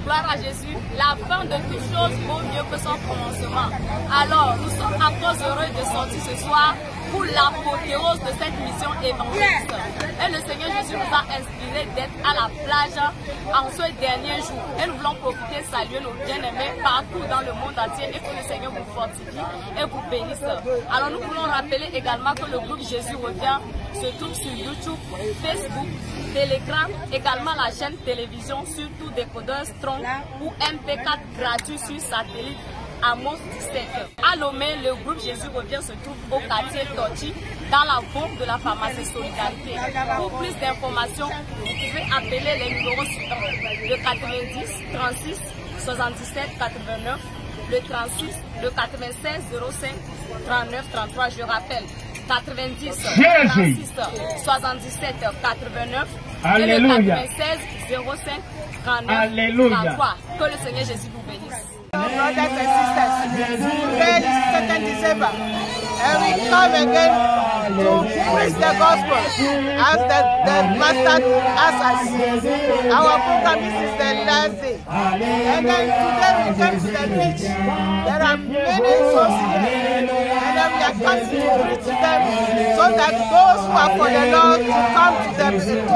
Gloire à Jésus. La fin de toute chose vaut mieux que son commencement. Alors, nous sommes encore heureux de sortir ce soir pour l'apothéose de cette mission évangéliste. Et le Seigneur Jésus nous a inspiré d'être à la plage en ce dernier jour. Et nous voulons profiter, saluer nos bien-aimés partout dans le monde entier et que le Seigneur vous fortifie et vous bénisse. Alors nous voulons rappeler également que le groupe Jésus revient se trouve sur YouTube, Facebook, Telegram, également la chaîne télévision sur tout décodeur Strong ou MP4 gratuit sur satellite Amos 17. À Lomé, le groupe Jésus revient se trouve au quartier Torchi, dans la bombe de la pharmacie Solidarité. Pour plus d'informations, vous pouvez appeler les numéros suivants: le 90 36 77 89, le 36, le 96 05 39 33. Je rappelle, 90 36 77 89 et le 96 05 39 33. Que le Seigneur Jésus vous bénisse. Brothers and sisters, today is 2nd December, and we come again to preach the gospel as the Master asks us. Our program is the last day, and then today we come to the beach. There are many souls here, and then we are coming to preach to them so that those who are for the Lord to come to the sheep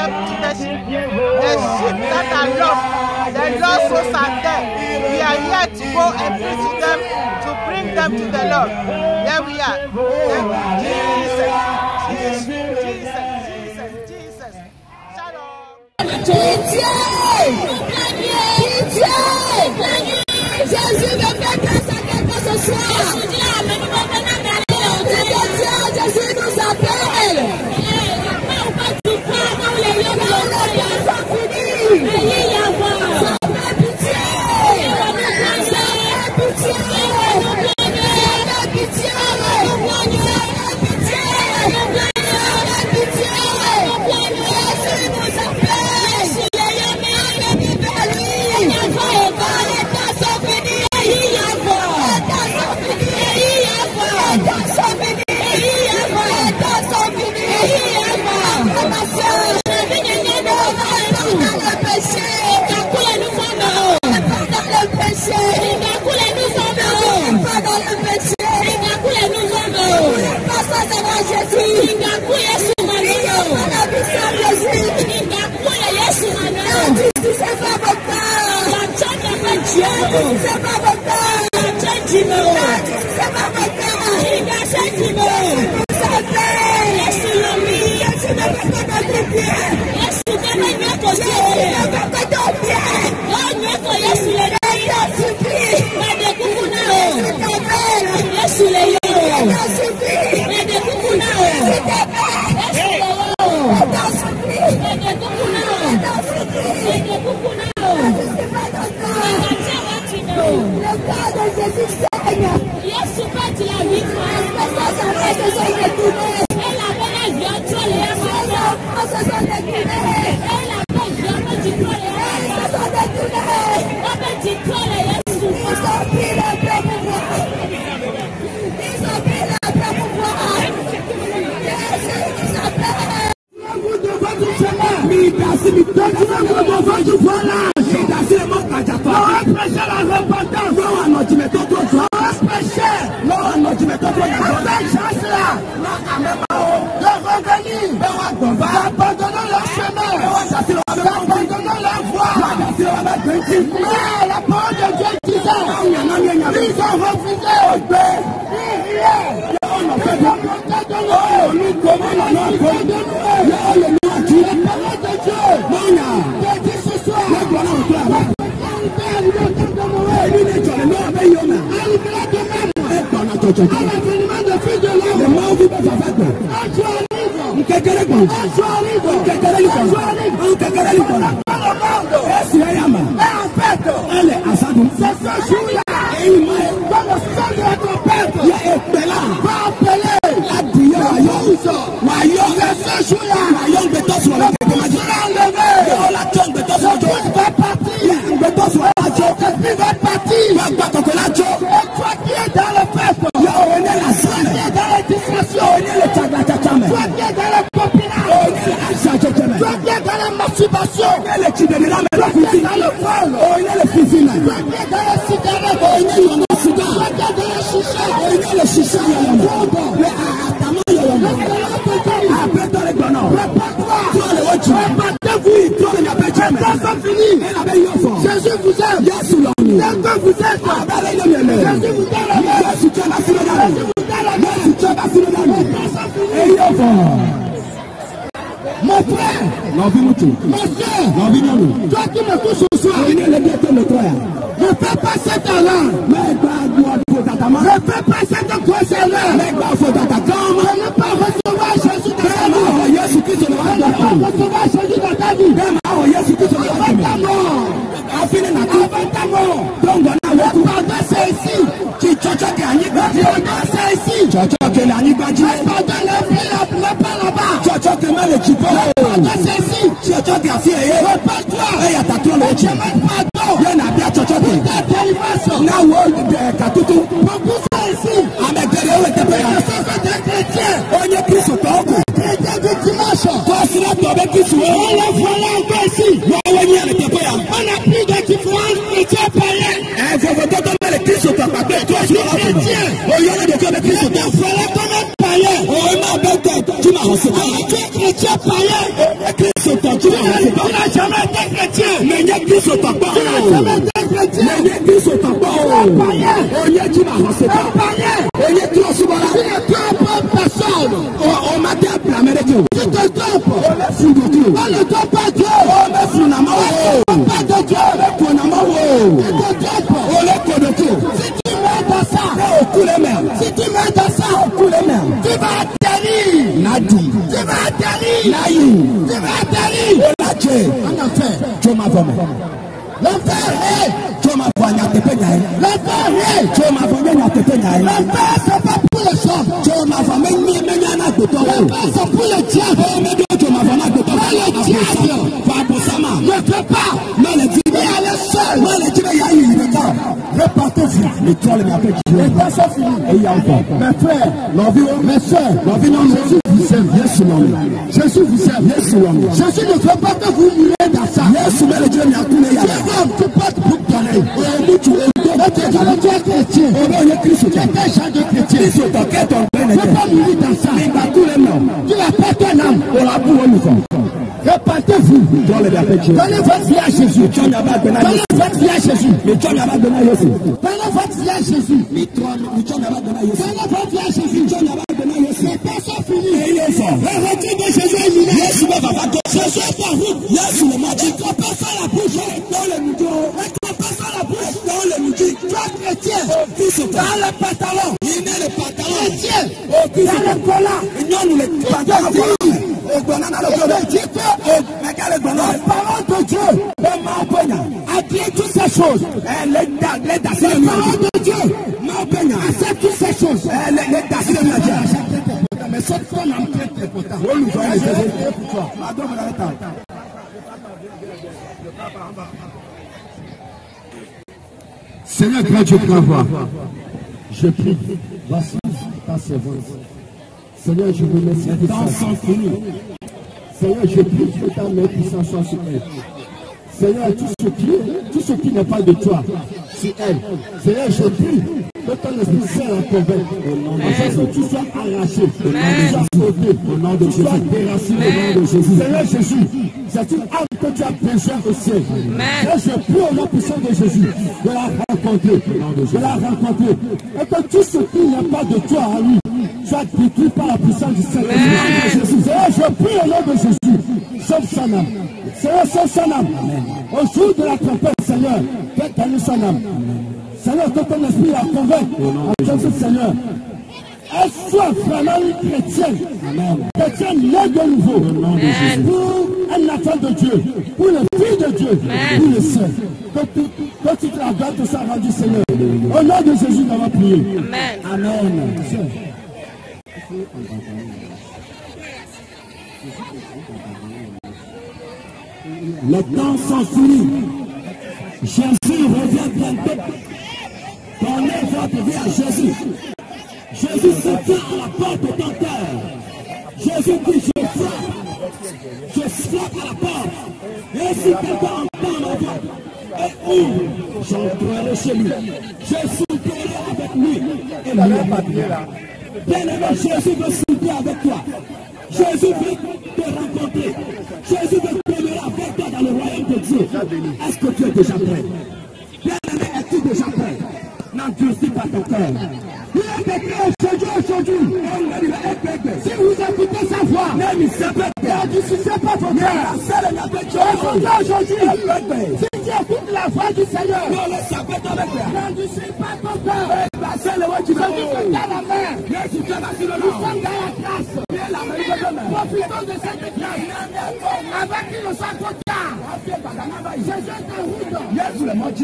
that are lost. The lost souls are there. We are here to go and preach to them, to bring them to the Lord. There we are. Jesus. Shalom. Jésus ne fait pas sa tête ce soir. Jésus nous appelle. Jésus vous aime. Jésus vous aime. Jésus vous mon frère, mon frère, toi qui me touches ce soir, ne fais pas cette erreur. Ne fais pas cette grosse erreur. Ne ne pas recevoir Jésus dans ta vie. Ne pas recevoir Jésus dans ta vie. Avant ta mort. Avant ta mort. Le pardon c'est ici. Le pardon c'est ici. Le pardon n'est pas là-bas. Le pardon c'est ici. Repars-toi. Le chemin de pardon. Beaucoup sont ici. Chrétien du dimanche. On le voilà encore ici. On n'a plus de différence chrétien païen. Voilà comme un païen. Tu es chrétien païen. Tu n'as jamais été chrétien. Tu n'as jamais été chrétien. Un païen. Tu ne trompes personne. Tu te trompes. On ne trompe pas Dieu. On ne trompe pas de Dieu. Tu te trompes. Si tu mets dans ça, si tu mets dans ça, tu vas atterrir. Tu vas atterrir. Tu vas atterrir. En enfer. L'enfer est. L'enfer, c'est pas pour les choses. L'enfer, c'est pour les diables. Le diable ne peut pas. Il est seul. Repartez-vous. Les temps sont finis. Mes frères, mes soeurs, Jésus vous aime. Jésus ne veut pas que vous mouriez dans ça. Tu portes pour donner. Tu es chrétien. Tu es un genre de chrétien. Tu ne peux pas mourir dans ça. Tu n'as pas ton âme. Repentez-vous. Donnez votre vie à Jésus. Donnez votre vie à Jésus. Donnez votre vie à Jésus. Donnez votre vie à Jésus. Les temps sont finis. Le retour de Jésus est imminent. Jésus est par vous. Ne trompez pas la bouche. Ne trompez pas la bouche. Toi chrétien, dans le pantalon. Chrétien, dans le collant. La parole de Dieu a dit toutes ces choses. La parole de Dieu a fait toutes ces choses. Mais cette femme a très important. Seigneur, grand Dieu, grand roi, je prie, voici ta servante. Seigneur, je vous remercie. Les temps sont finis. Seigneur, je prie que ta main puissante soit sur elle. Seigneur, tout ce qui n'est pas de toi, sur elle. Seigneur, je prie que ton Esprit Saint la convainque. Afin que tu sois arraché, que tu sois sauvé, au nom de Jésus, déraciné au nom de Jésus. Seigneur Jésus, c'est une âme que tu as besoin au ciel. Seigneur, je prie au nom puissant de Jésus de la rencontrer, et que tout ce qui n'est pas de toi à lui soit détruit par la puissance du Saint-Esprit. Seigneur, je prie au nom de Jésus, sauve son âme. Seigneur, sauve son âme. Au jour de la trompette, Seigneur, fais gagner son âme. Seigneur, que ton esprit la convainc. Jésus, Seigneur, elle soit vraiment une chrétienne. Chrétienne née de nouveau. Pour un enfant de Dieu. Pour le fils de Dieu. Pour le Saint. Que tu te la donnes, tout ça rendu, Seigneur. Au nom de Jésus, nous allons prier. Amen. Les temps sont finis. Jésus revient bientôt. Donnez votre vie à Jésus. Jésus se tient à la porte de ton cœur. Jésus dit, je frappe. Je frappe à la porte. Et si quelqu'un entend ma voix et ouvre, j'entrerai chez lui. Je souffrirai avec lui. Et lui. Bien-aimé, Jésus veut souffrir avec toi. Jésus veut te rencontrer. Jésus veut demeurer avec toi dans le royaume de Dieu. Est-ce que tu es déjà prêt? Bien-aimé, es-tu déjà prêt? N'endurcis pas ton cœur. Il est écrit aujourd'hui. Si vous écoutez sa voix, n'endurcissez pas votre cœur. Aujourd'hui, si tu écoutes la voix du Seigneur, n'endurcis pas ton cœur. Tu veux dire dans la mer. Nous sommes dans la classe. Profitons de cette classe. Avec une sacotta. Jésus est en route. Jésus est en route.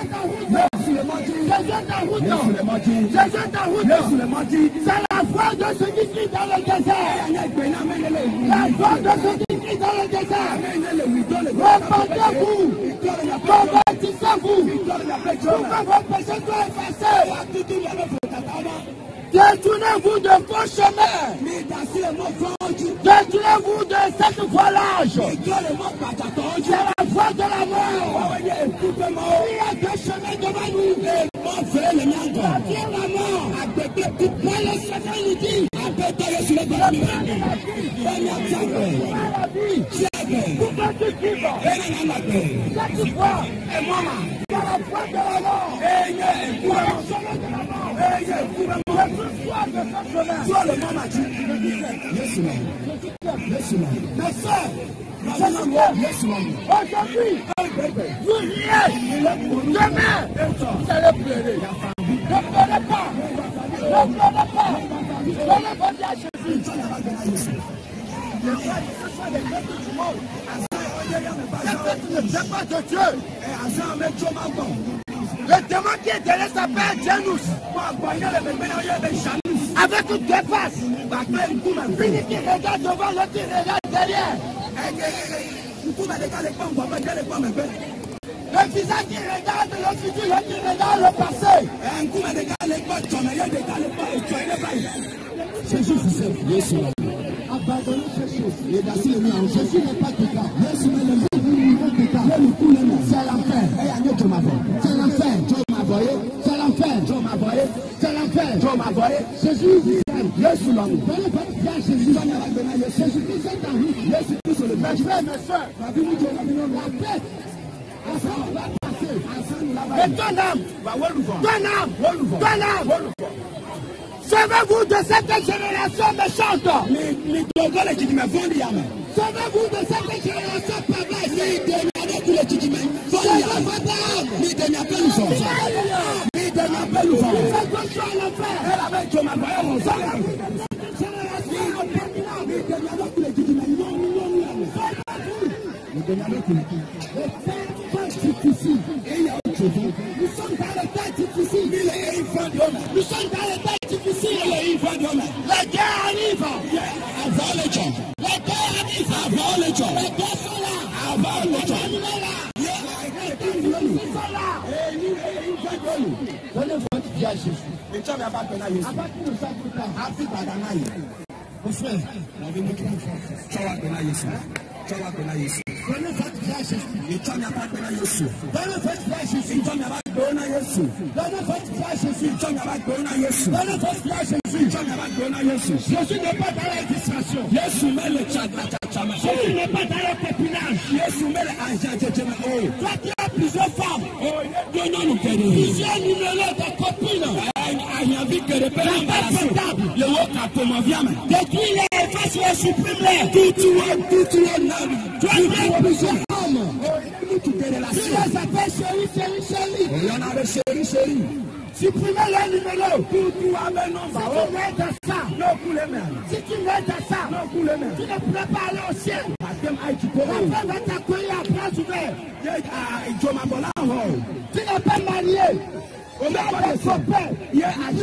C'est la voix de ce qui crie dans le désert. La voix de ce qui crie dans le désert. Repentez-vous. Convertissez-vous. Pourquoi vos péchés soient effacés. Détournez-vous de vos chemins. Détournez-vous de cette voilage. C'est la voie de la mort. Il y a deux chemins devant nous. La vie et la mort. Mais le Seigneur nous dit, pourquoi tu vivre? Cette voie est moi. C'est la voie de la mort. C'est le chemin de la mort. Aujourd'hui, vous riez. Demain, vous allez pleurer. Ne pleurez pas. Ne pleurez pas. Donnez votre vie à Jésus. Ce sont les peuples du monde. Les peuples ne viennent pas de Dieu. Le démon qui est derrière s'appelle Janus. Avec deux faces. Celui qui regarde devant, l'autre qui regarde derrière. Le visage qui regarde le futur, l'autre qui regarde le passé. Jésus vous aime. Abandonnez ces choses. Jésus n'est pas de cas. C'est l'enfer. C'est l'enfer. C'est l'enfer. C'est l'enfer. Jésus vous aime. Jésus l'homme. Donnez votre vie à Jésus. Jésus-Christ est en vous. Jésus-Christ est le frère, mes soeurs. La paix. Ensemble va passer. Et ton âme. Sauvez-vous de cette génération méchante. Sauvez-vous de cette génération perverse. Sauvez votre âme. Nous sommes dans les temps difficiles. Nous sommes dans les temps difficiles. La guerre arrive. La guerre arrive. Les guerres sont là. Donnez votre vie à Jésus. Mon frère, donnez votre vie à Jésus. Jésus n'est pas dans la distraction. Jésus n'est pas dans le copinage. Toi qui as plusieurs femmes, plusieurs numéros de copines, détruis-les, efface-les, supprime-les. Toi qui as plusieurs femmes, tu les appelles chérie. Supprimez les numéros. Si tu m'aides à ça, si tu m'aides à ça, tu ne pourrais pas aller au ciel. La femme va t'accueillir à bras ouverts. Tu n'es pas marié. Tu as des copains. Si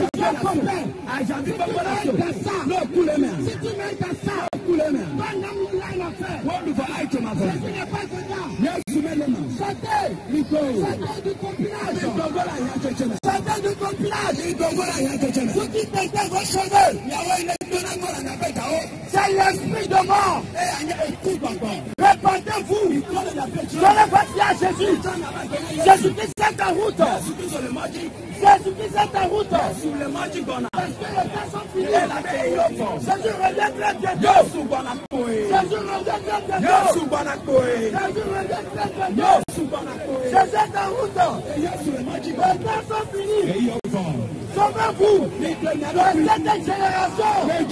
tu m'aides à ça, ton âme il a une affaire. Tu n'es pas dedans. Sortez du copinage. Sortez du copinage. Vous qui perdez vos cheveux. C'est l'esprit de mort. Répandez-vous. Donnez votre vie à Jésus. Jésus-Christ est en route. Jésus-Christ est en route. Parce que les temps sont finis. Jésus revient très bientôt. Jésus revient très bientôt. Jésus est en route. Les temps sont finis. Sauvez-vous de cette génération.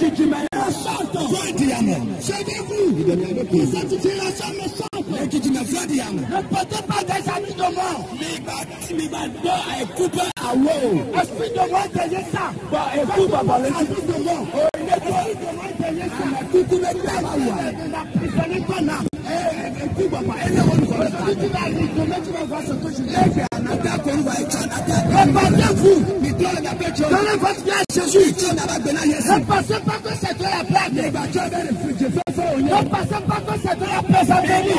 Sauvez-vous de cette génération méchante. Ne portez pas des amis de mort. Esprit de mort derrière ça. Esprit de mort répandez-vous. Donnez votre vie à Jésus. Ne pensez pas que c'est de la blague. Ne pensez pas que c'est de la plaisanterie.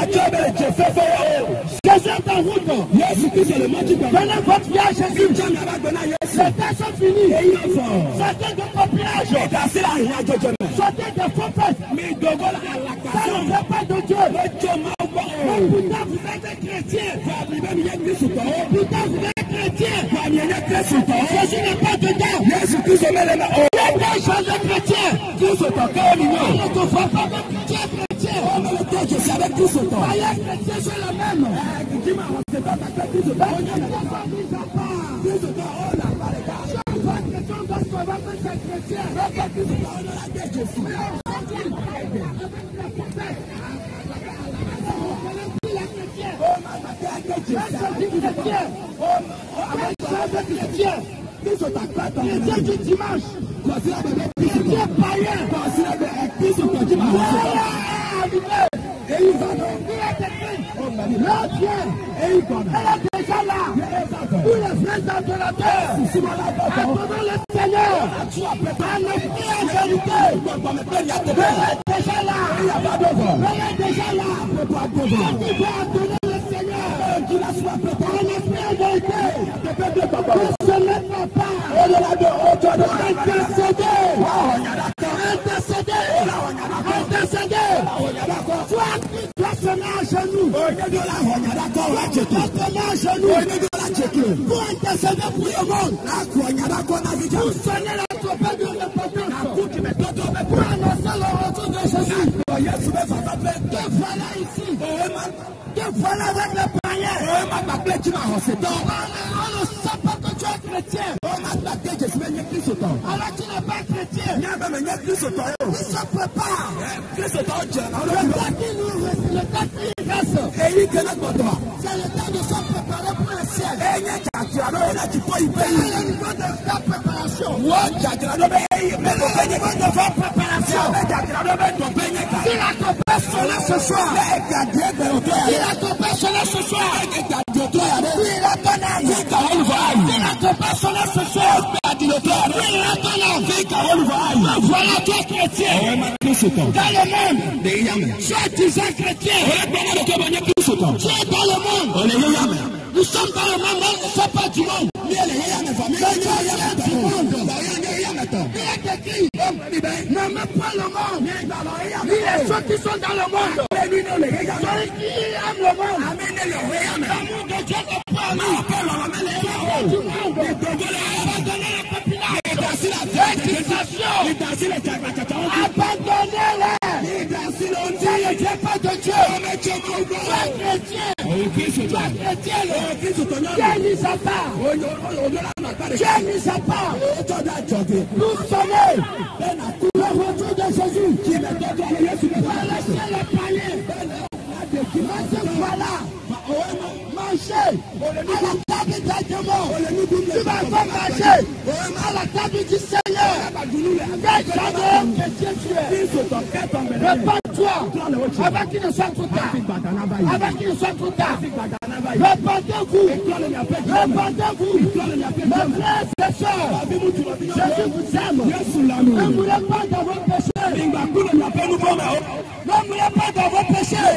Jésus est en route. Donnez votre vie à Jésus. Les temps sont finis. Sortez de copiage. Sortez de faux faits. Ça ne fait pas de Dieu. Pourtant vous êtes chrétien. Pourtant vous êtes chrétien. Jésus n'est pas dedans. Il y a des gens de chrétiens. Il ne te faut pas de chrétien. Je suis avec tous autant. Les chrétiens sont les mêmes. Chrétien du dimanche, chrétien païen, elle est déjà là. Tous les frères adorateurs, attendons le Seigneur, dans l'esprit en vérité. Elle est déjà là. Elle est déjà là. Qui va adorer le Seigneur, dans l'esprit en vérité. Ne se mettra pas. Intercéder. Toi qui dois se mettre à genoux. Pour intercéder pour le monde. Pour sonner la trompette de l'importance. Pour annoncer le retour de Jésus. Que voilà ici. Que voilà avec les païens. On ne sait pas que tu es chrétien. Alors tu n'es pas chrétien. Il se prépare. Le temps qui reste. C'est le temps de se préparer pour le ciel. C'est le niveau de la préparation. Si la tempête sonnait ce soir. Si la tempête sonnait ce soir. Voilà toi chrétien. Dans le monde, tu es disant chrétien. Tu es dans le monde. Nous sommes dans le monde, mais nous ne sommes pas du monde. Il est écrit, n'aimez pas le monde. Il est ceux qui sont dans le monde. Celui qui aime le monde. L'amour de Dieu n'est pas lui. Du monde. Abandonnez-les. C'est le Dieu pas de Dieu. Tu es chrétien. Dieu mis à part. Dieu mis à part. Nous sommes le retour de Jésus. Laissez les païens. Voilà. Manger à la table des démons. Tu vas pas manger à la table du Seigneur. Quel genre de chrétien tu es? Répands-toi avant qu'il ne soit trop tard. Avant qu'il ne soit trop tard. Répandez-vous. Répandez-vous. Mes frères et sœurs, Jésus vous aime. Ne mourrez pas dans vos péchés. Ne mourrez pas dans vos péchés.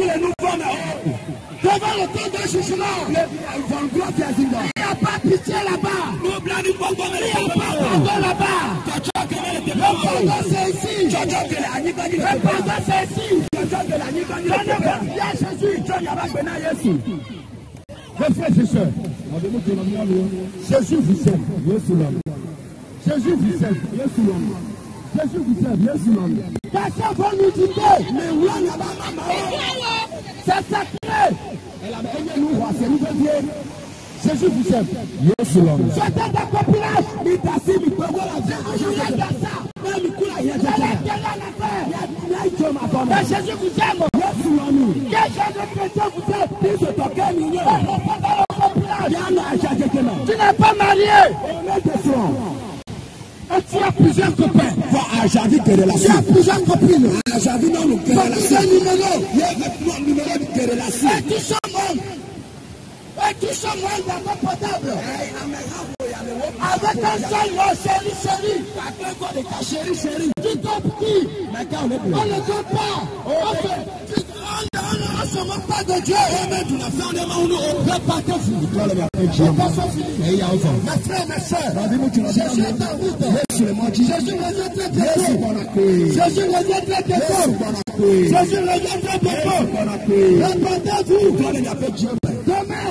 Devant le temps de jugement, il n'y a pas pitié là-bas. Il n'y a pas pardon là-bas. c'est ici. Le pardon c'est ici. Jésus. Mes frères et sœurs, Jésus vous aime. Jésus vous aime. Jésus vous aime. Personne va nous dire, mais oui, c'est sacré. Jésus vous aime. C'était des copilages. Mais Jésus vous aime. Quel genre de chrétien vous êtes? Tu n'es pas marié. Et tu as plusieurs copains. Tu as plusieurs copines. Et tu sont morts. Et tu sont morts dans ton portable. Avec un seul mot, chérie. Chérie. Tu t'en qui? On ne t'en pas. On ne se moque pas de Dieu. Repartez-vous. Mes frères, mes soeurs, Jésus est en route. Jésus revient très bientôt. Jésus revient très bientôt. Repartez-vous. Demain.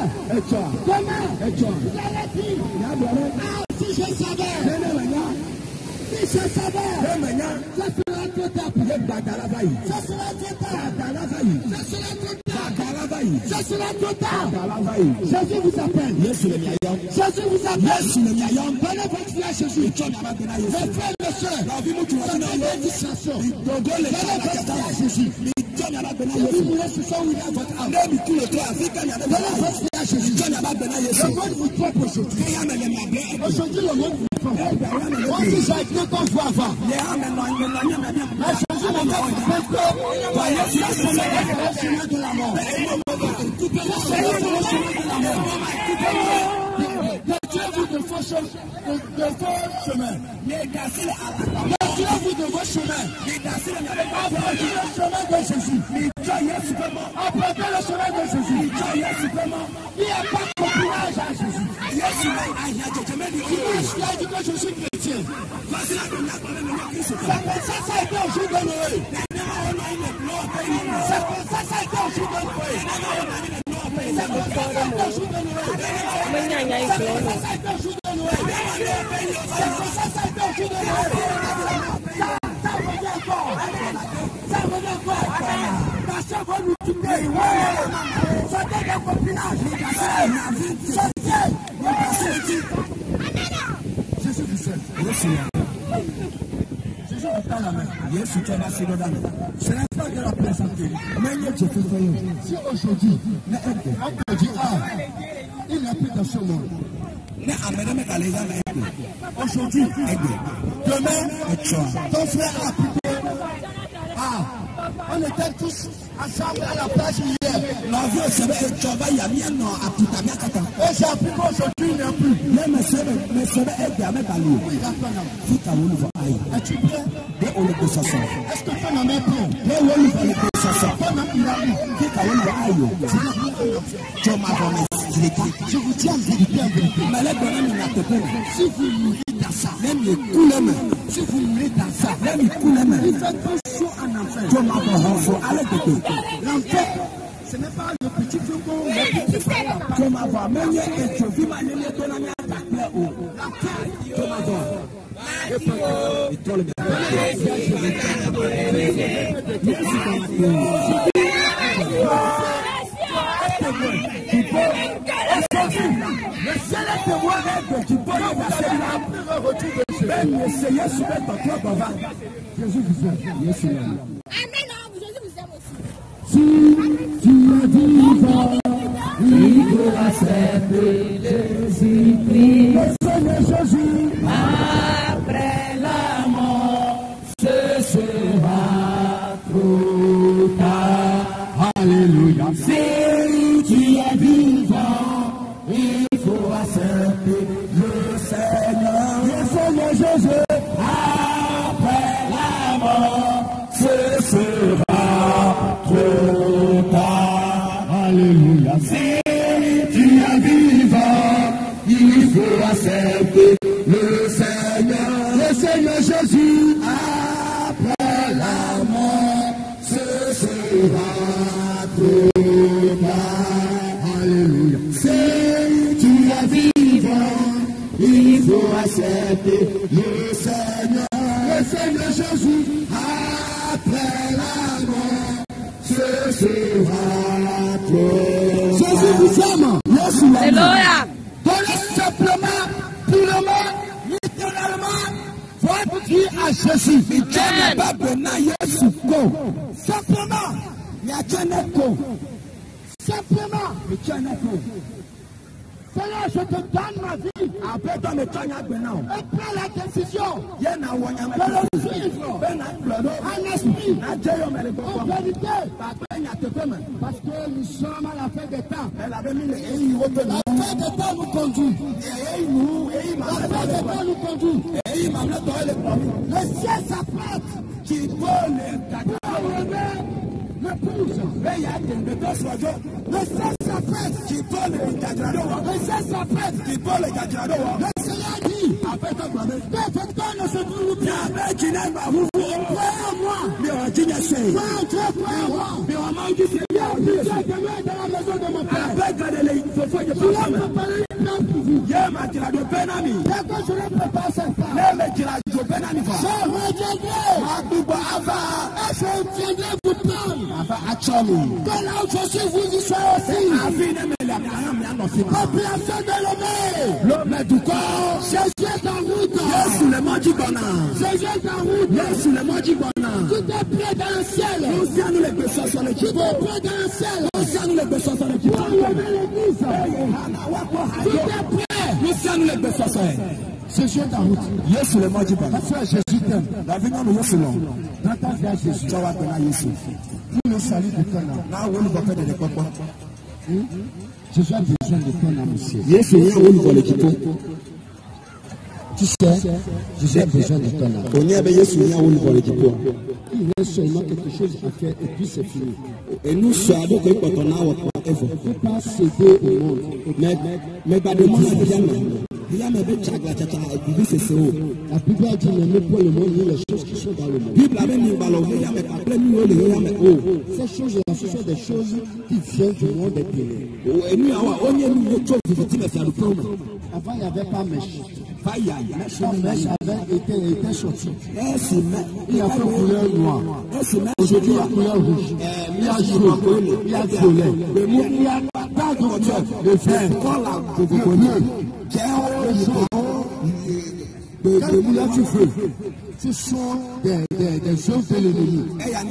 Si je savais. Si je savais. Ça sera trop tard. Jésus vous appelle. Prenez votre vie à Jésus. Mes frères et sœurs, prenez votre vie à Jésus. Vous voulez ce soir où il y a votre âme. Le monde vous trompe aujourd'hui. Aujourd'hui, le monde vous trompe. Moi, si j'ai été qu'on voit avant. Mais Jésus m'a dit voyez sur le chemin de la mort. Dieu vous de vos chemins. Dieu vous de vos chemins. Apportez le chemin de Jésus. Apportez le chemin de Jésus. Il n'y a pas de courage à Jésus. Il a dit que je suis chrétien. Ça a été au jour de Noël. Ça a été au jour de Noël. Ce n'est pas de la plaisanterie. Mais si aujourd'hui, on peut dire, il n'est plus dans ce monde. Aujourd'hui, demain, ton frère a appliqué. On était tous ensemble à la plage hier. Et j'ai appris qu'aujourd'hui, il n'y a plus. Es-tu prêt? Est-ce que ton ami est prêt? Je vous dis en vérité, si vous mourrez dans ça, si vous mourrez dans ça, il fait trop chaud en enfer. L'enfer, ce n'est pas le petit flocon, le petit flocon. Le ciel est témoin du bonheur Jésus vous aime. Amen. Jésus vous aime aussi. Si tu as dit il faut accepter Jésus-Christ. Le Seigneur Jésus. Après la mort, ce sera trop tard. Alléluia. Si tu es vivant, il faut accepter le Seigneur. Le Seigneur Jésus. Après la mort, ce sera trop tard. Alléluia. Si tu es vivant, il faut accepter le Seigneur. Le Seigneur Jésus. il faut accepter le Seigneur Jésus. Après la mort, ce sera toi. Jésus vous aime. Alléluia. Donnez simplement, purement, littéralement, votre vie à Jésus. Simplement, Seigneur, je te donne ma vie. Et prends la décision de le suivre en esprit, en vérité. Parce que nous sommes à la fin des temps. La fin des temps nous conduit. Le ciel s'apprête. Qui donne l'épouse. Le ciel s'apprête. Qui donne le ciel s'apprête. Qui donne le Seigneur dit. Ne se trouve bien. Croyez-moi. Dans la maison de mon père. Je l'ai préparé une place pour vous. Dès que je l'ai préparé cette place, je reviendrai. Et je viendrai vous prendre. Que là où je suis, vous y soyez aussi. Population de l'homme du corps. Jésus est en route. Jésus est en route. Tout est prêt dans le ciel. Tout est prêt dans le ciel. Pour lever l'église. Tout est prêt. Jésus est en route. Parce que Jésus t'aime. Dans ta vie à Jésus. Pour le salut de ton âme. Jésus a besoin de ton âme aussi. Tu sais, Jésus a besoin de ton âme. Il reste seulement quelque chose à faire et puis c'est fini. Et nous savons que quand on a il ne faut pas céder au monde. Mais la Bible a dit n'aimez pas le monde ni les choses qui sont dans le monde. Ces choses-là, ce sont des choses qui viennent du monde des ténèbres. Avant, il n'y avait pas mèche. Sa mèche avait été sortie. Il y a fait couleur noire. Aujourd'hui, il y a couleur rouge. Il y a jaune, il y a violet. Il y a pas de couleur. Le vert, le bleu. Ce sont des œuvres de l'ennemi.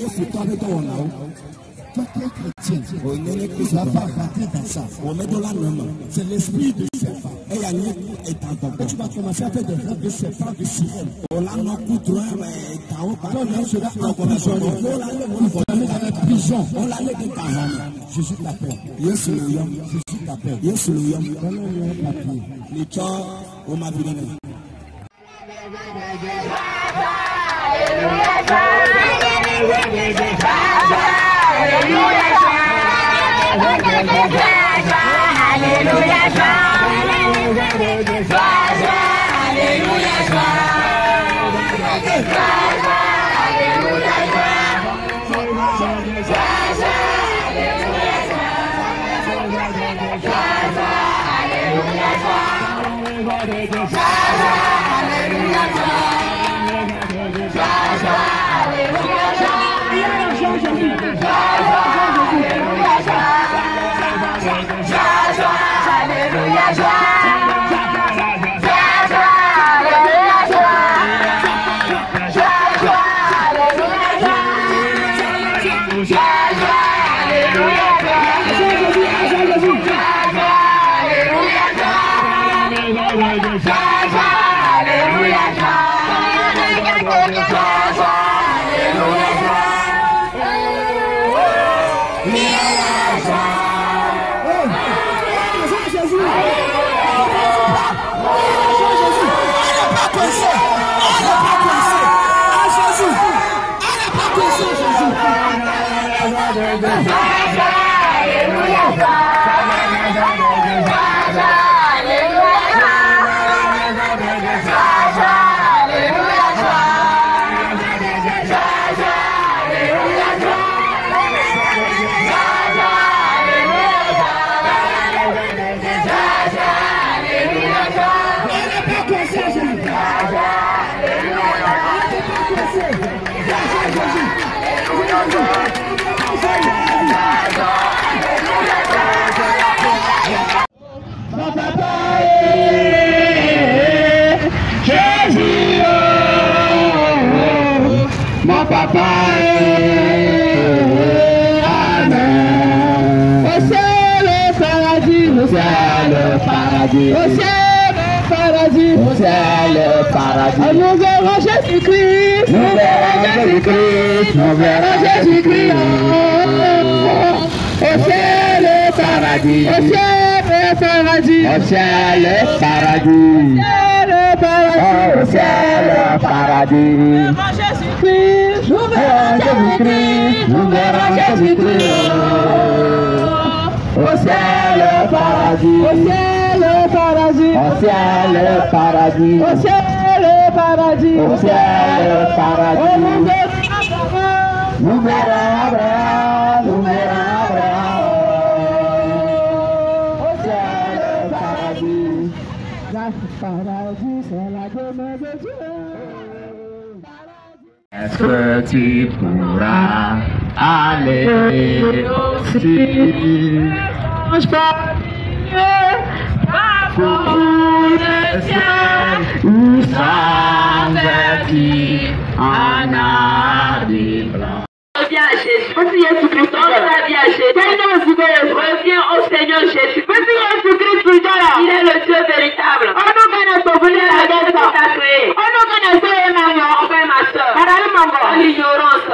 Toi qui es chrétien, tu ne vas pas rentrer dans ça. C'est l'esprit du serpent. Et tu vas commencer à faire des rêves de serpent, de sirène. Ton âme sera emprisonné. Tu vas aller dans la prison. Jésus t'appelle. Jésus t'appelle. Donne-lui un papier. Jésus, mon papa, amen. Au ciel, le paradis, au ciel, le paradis, au ciel, le paradis, au ciel, le paradis. Nous verrons Jésus-Christ, nous verrons Jésus-Christ, nous verrons Jésus-Christ. Au ciel, le paradis, au ciel, le paradis, au ciel, le paradis, au ciel, le paradis. Nous verrons Jésus-Christ, nous verrons Jésus-Christ. Au ciel, le paradis, au ciel, le paradis, au ciel, le paradis, au ciel, le paradis, au ciel, le paradis. Nous verrons Abraham, nous verrons Abraham. Au ciel, le paradis. Le paradis, c'est la demeure de Dieu. Est-ce que tu pourras aller aussi? Je parle pour le ciel où s'envêtit en habit blanc. Reviens à Jésus. Reviens au Seigneur Jésus. Il est le Dieu véritable. Il est la Dieu qui t'a créé. Frère, ma soeur, dans l'ignorance.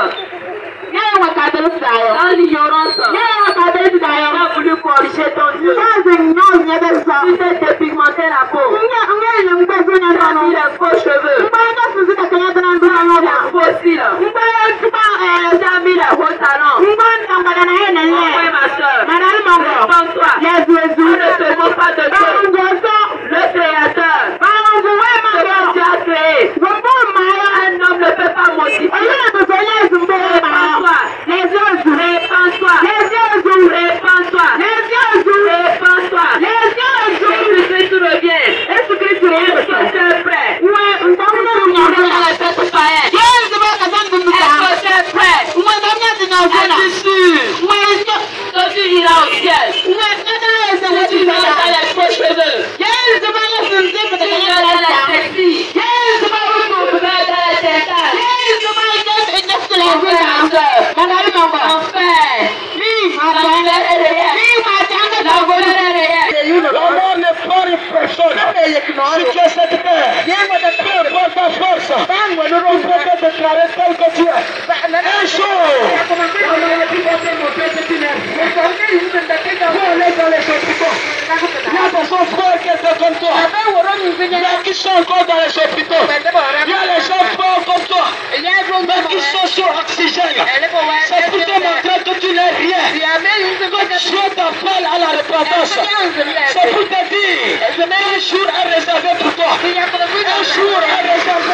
Dans l'ignorance, tu as voulu corriger ton Dieu. Tu t'es dépigmenté la peau. Tu as mis les faux cheveux. Les faux cils. Tu as mis les faux talons. Frère, ma soeur, réponds-toi. On ne se moque pas de Dieu. Le Créateur. Tu as créé. Un homme ne peut pas modifier. Répands-toi. Répands-toi. Répands-toi. Répands-toi. Jésus-Christ revient. Est-ce que tu es prêt? Est-ce que tu es prêt? Es-tu sûr? Tu iras au ciel. Tu verras dans les faux cheveux. Tu verras dans la sexy. Tu verras dans la tentaille. L'amour n'est pas une personne. Si tu es cette terre, peu importe ta force, tu peux te déclarer tel que tu es. Un jour, il y a des gens forts qui étaient comme toi. Il y a qui sont encore dans les hôpitaux. Il y a les gens forts comme toi, mais qui sont sur oxygène. C'est pour te montrer que tu n'es rien. Que Dieu t'appelle à la repentance. C'est pour te dire, un jour est réservé pour toi. Un jour est réservé.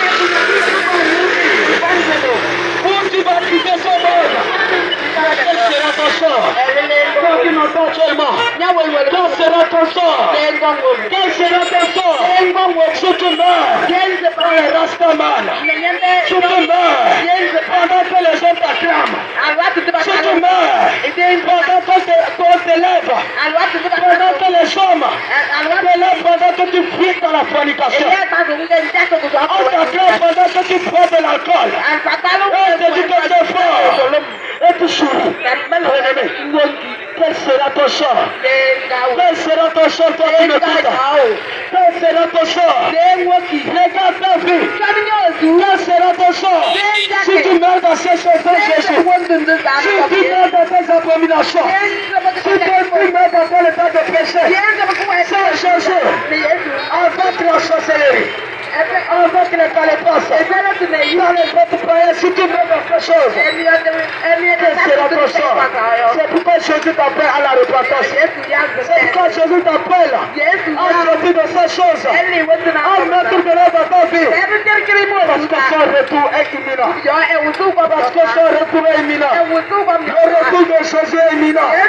Où tu vas quitter ce monde? Quel sera ton sort? Toi qui m'entends actuellement, quel sera ton sort? Quel sera ton sort? Si tu meurs dans les Rastaman, si tu meurs pendant que les gens t'acclament, si tu meurs pendant que ton t'élève, pendant que les hommes t'élèvent, pendant que tu fuis dans la fornication, on t'acclame pendant que tu prends de l'alcool, on te dit que tu es fort, et tu souris. Bien-aimé, quel sera ton sort? Quel sera ton sort, toi qui m'écoutes? Quel sera ton sort? Regarde ta vie. Quel sera ton sort? Si tu meurs dans ces choses, Jésus. Si tu meurs dans tes abominations. Si tu meurs dans ton état de péché. C'est Jésus. Avec la sorcellerie. Avec les calépasses. Dans les autres prières, si tu meurs dans ces choses. Quel sera ton sort? C'est pourquoi Jésus t'appelle à la repentance. C'est pourquoi Jésus t'appelle à sortir de ces choses. À mettre de l'eau dans ta vie. Parce que son retour est imminent. Parce que son retour est imminent. Le retour de Jésus est imminent. Le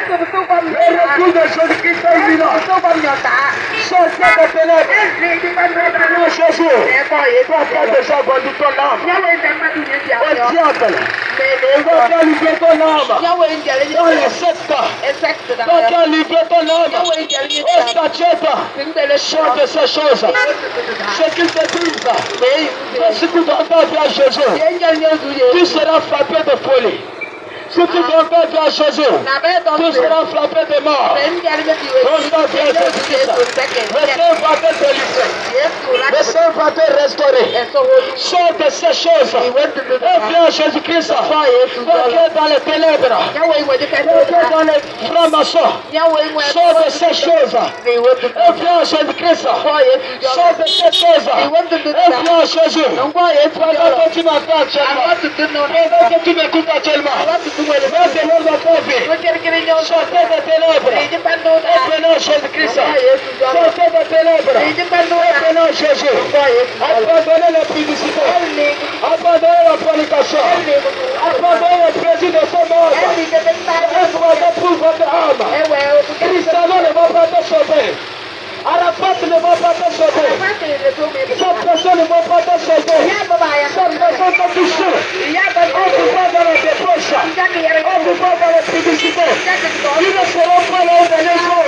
retour de Jésus-Christ est imminent. Sortez de ténèbres. Je Jésus. Papa déjà vendu ton âme au diable. Papa libère ton âme dans les sectes. Papa libère ton âme au statut. Chante ces choses. Ce qu'il te brise. Parce que tu dois faire à Jésus. Tu seras frappé de folie. Si tu donnes ta vie à Jésus, tu seras frappé de mort. Donne ta vie à Jésus. Le Seigneur va te délivrer. Le Seigneur va te restaurer. Sors de ces choses. Et viens à Jésus-Christ. Regarde dans les ténèbres. Regarde dans les francs-maçons. Sors de ces choses. Et viens à Jésus-Christ. Sors de ces choses. Et viens à Jésus. Pendant que tu m'entends actuellement. Pendant que tu m'écoutes actuellement. Maintenant la pauvre, sortez des ténèbres, appelons Jésus-Christ, sortez des ténèbres, appelons Jésus, abandonnez la publicité, abandonnez la fornication, abandonnez le plaisir de ce monde, et pour votre âme. Cristiano ne va pas te sauver. Arafat ne va pas te sauver. Cette personne ne va pas te sauver. Cette personne t'a touché. On ne peut pas dans la débauche. On ne peut pas dans la publicité. Ils ne seront pas là au dernier jour.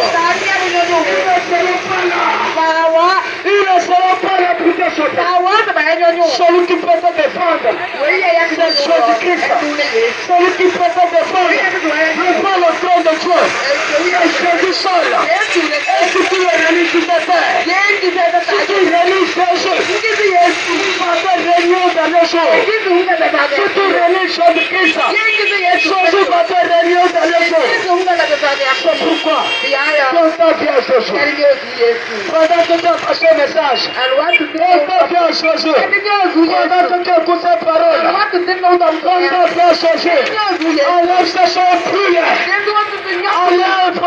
Ils ne seront pas là pour te sauver. Celui qui peut te défendre, c'est Jésus-Christ. Celui qui peut te défendre, ne pas le trône de Dieu. C'est Jésus seul. Et si tu es réuni sur ta terre, si tu réunis Jésus, tu vas te réunir dans les jours. Si tu réunis Jésus-Christ, Jésus va te réunir dans les jours. C'est pourquoi, quand ta vie à Jésus, pendant que tu as passé le message, quand ta vie à Jésus, pendant que tu écoutes sa parole, quand ta vie à Jésus, enlève ces choses prières, enlève.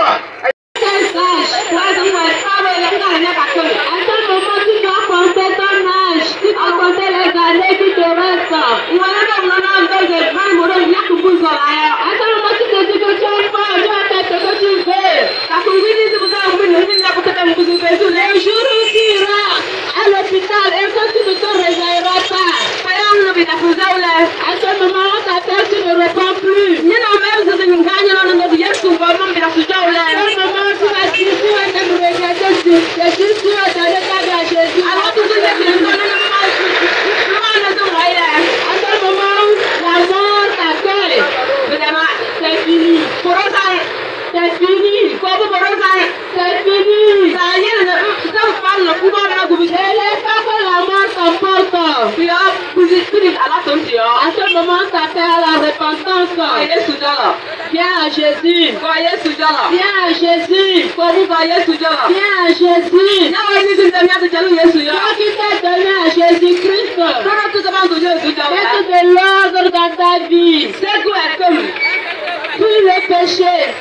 À ce moment, ça fait à la repentance. Viens à Jésus. Viens à Jésus. Viens à Jésus. Toi qui t'es donné à Jésus-Christ. Mets de l'ordre dans ta vie. Puis le péché.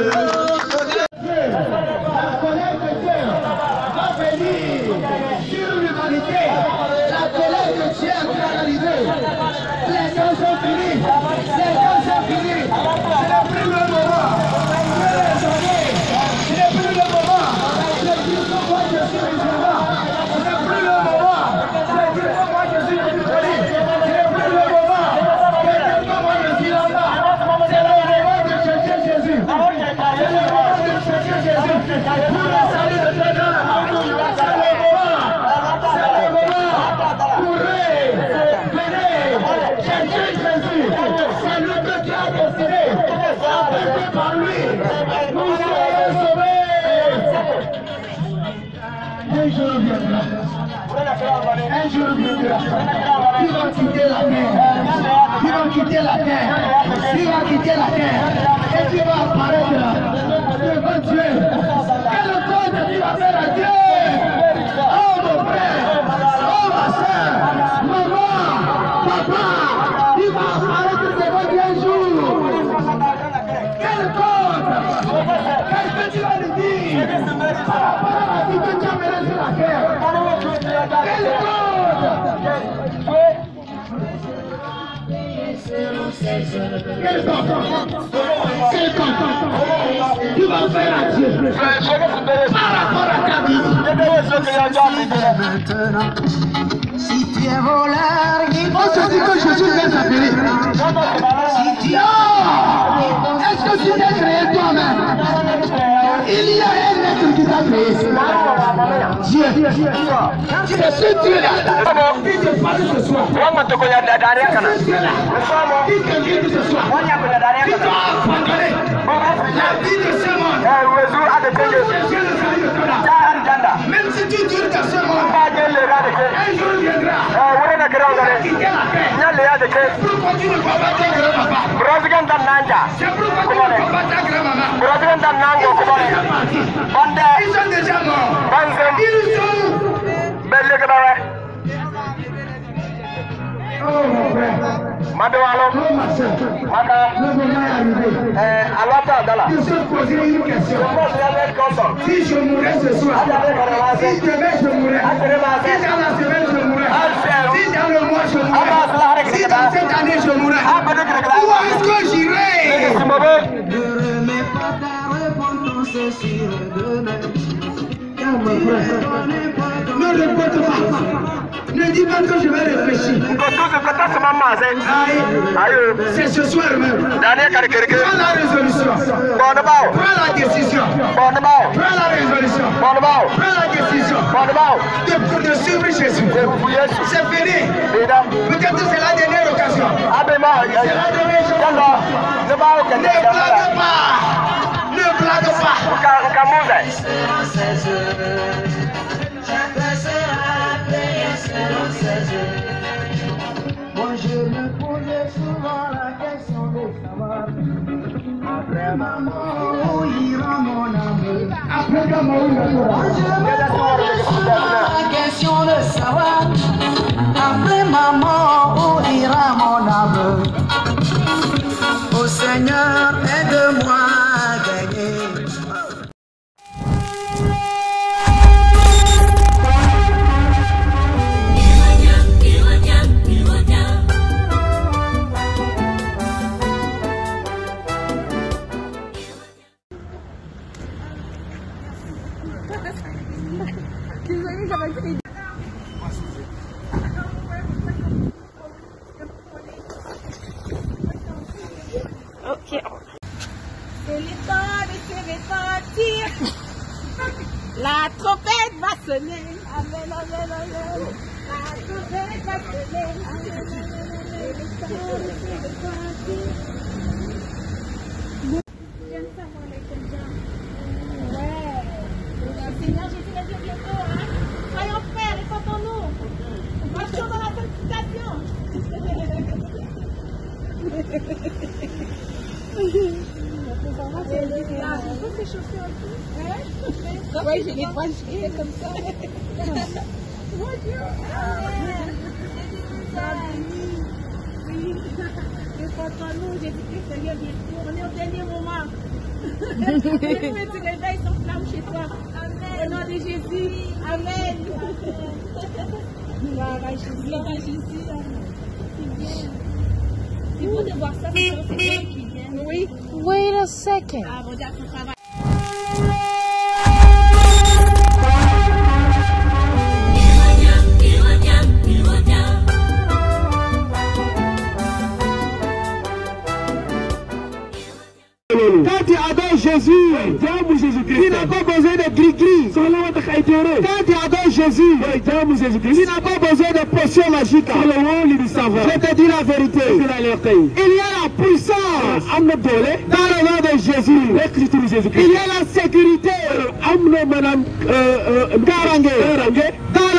Sur Un jour viendra. Tu vas quitter la terre. Tu vas quitter la terre. Tu vas quitter la terre. Et tu vas apparaître devant Dieu. Quel compte tu vas faire à Dieu? Oh mon frère, oh ma soeur, maman, papa, tu vas apparaître devant Dieu un jour. Quel compte? Qu'est-ce que tu vas lui dire par rapport à la vie que tu as menée sur la terre? Quel compte? Quel compte? Quel compte tu vas faire à Dieu par rapport à ta vie? Si tu es voleur, on se dit que Jésus vient s'appeler. Si tu es... Est-ce que tu t'es créé toi-même? Il y a un être qui t'a créé. Dieu. C'est ce Dieu-là qui te parle ce soir. Qui te guide ce soir. Qui t'a abandonné la vie de ce monde. Jésus le salut de ton âme. Même si tu dures dans ce monde, un jour viendra. Tu vas quitter la terre. Pourquoi tu ne vas pas ta grand-papa? C'est pourquoi tu ne vas pas ta grand-maman? Ils sont déjà morts. Ils sont où? Oh mon frère. Oh ma soeur. Le moment est arrivé. Je suis posé une question. Si je mourais ce soir, si demain je mourais, si dans la semaine je mourais, si dans le mois je mourais, si dans cette année je mourais, où est-ce que j'irai? Ne remets pas ta repentance sur demain. Ne répète pas. Ne dis pas que je vais réfléchir. C'est ce soir même. Prends la résolution. Prends la décision. Prends la résolution. Prends la décision de suivre Jésus. C'est fini. Peut-être que c'est la dernière occasion. C'est la dernière chose. Ne blague pas. Ne blague pas. Moi je me posais souvent la question de savoir après maman où ira mon amour. Après maman où ira mon amour. Moi je me posais souvent la question de savoir après maman où ira mon amour. Oh Seigneur, aide-moi à gagner. Ok. C'est le temps de se repentir. La trompette va sonner. Amen, amen, amen. La trompette va sonner. Amen, amen, amen. C'est le temps de se repentir. J'aime ça, moi, les chrétiens. Ouais. Le Seigneur Jésus va dire bientôt, hein. Soyons frères, répondons-nous. Marchons dans la sanctification. Oui, j'ai les doigts jetés comme ça. Mon Dieu! Répondons-nous, Jésus-Christ, Seigneur, bientôt. On est au dernier moment. Que tu réveilles son flamme chez toi. Amen. Au nom de Jésus. Amen. Gloire à Jésus. C'est beau de voir ça, c'est le Seigneur qui vient. Oui. Wait a second. Ah, bon, d'accord, travail. Quand tu adores Jésus, tu n'as pas besoin de gris-gris. Quand tu adores Jésus, tu n'as pas besoin de potions magiques. Je te dis la vérité. Il y a la puissance dans le nom de Jésus. Il y a la sécurité dans le nom de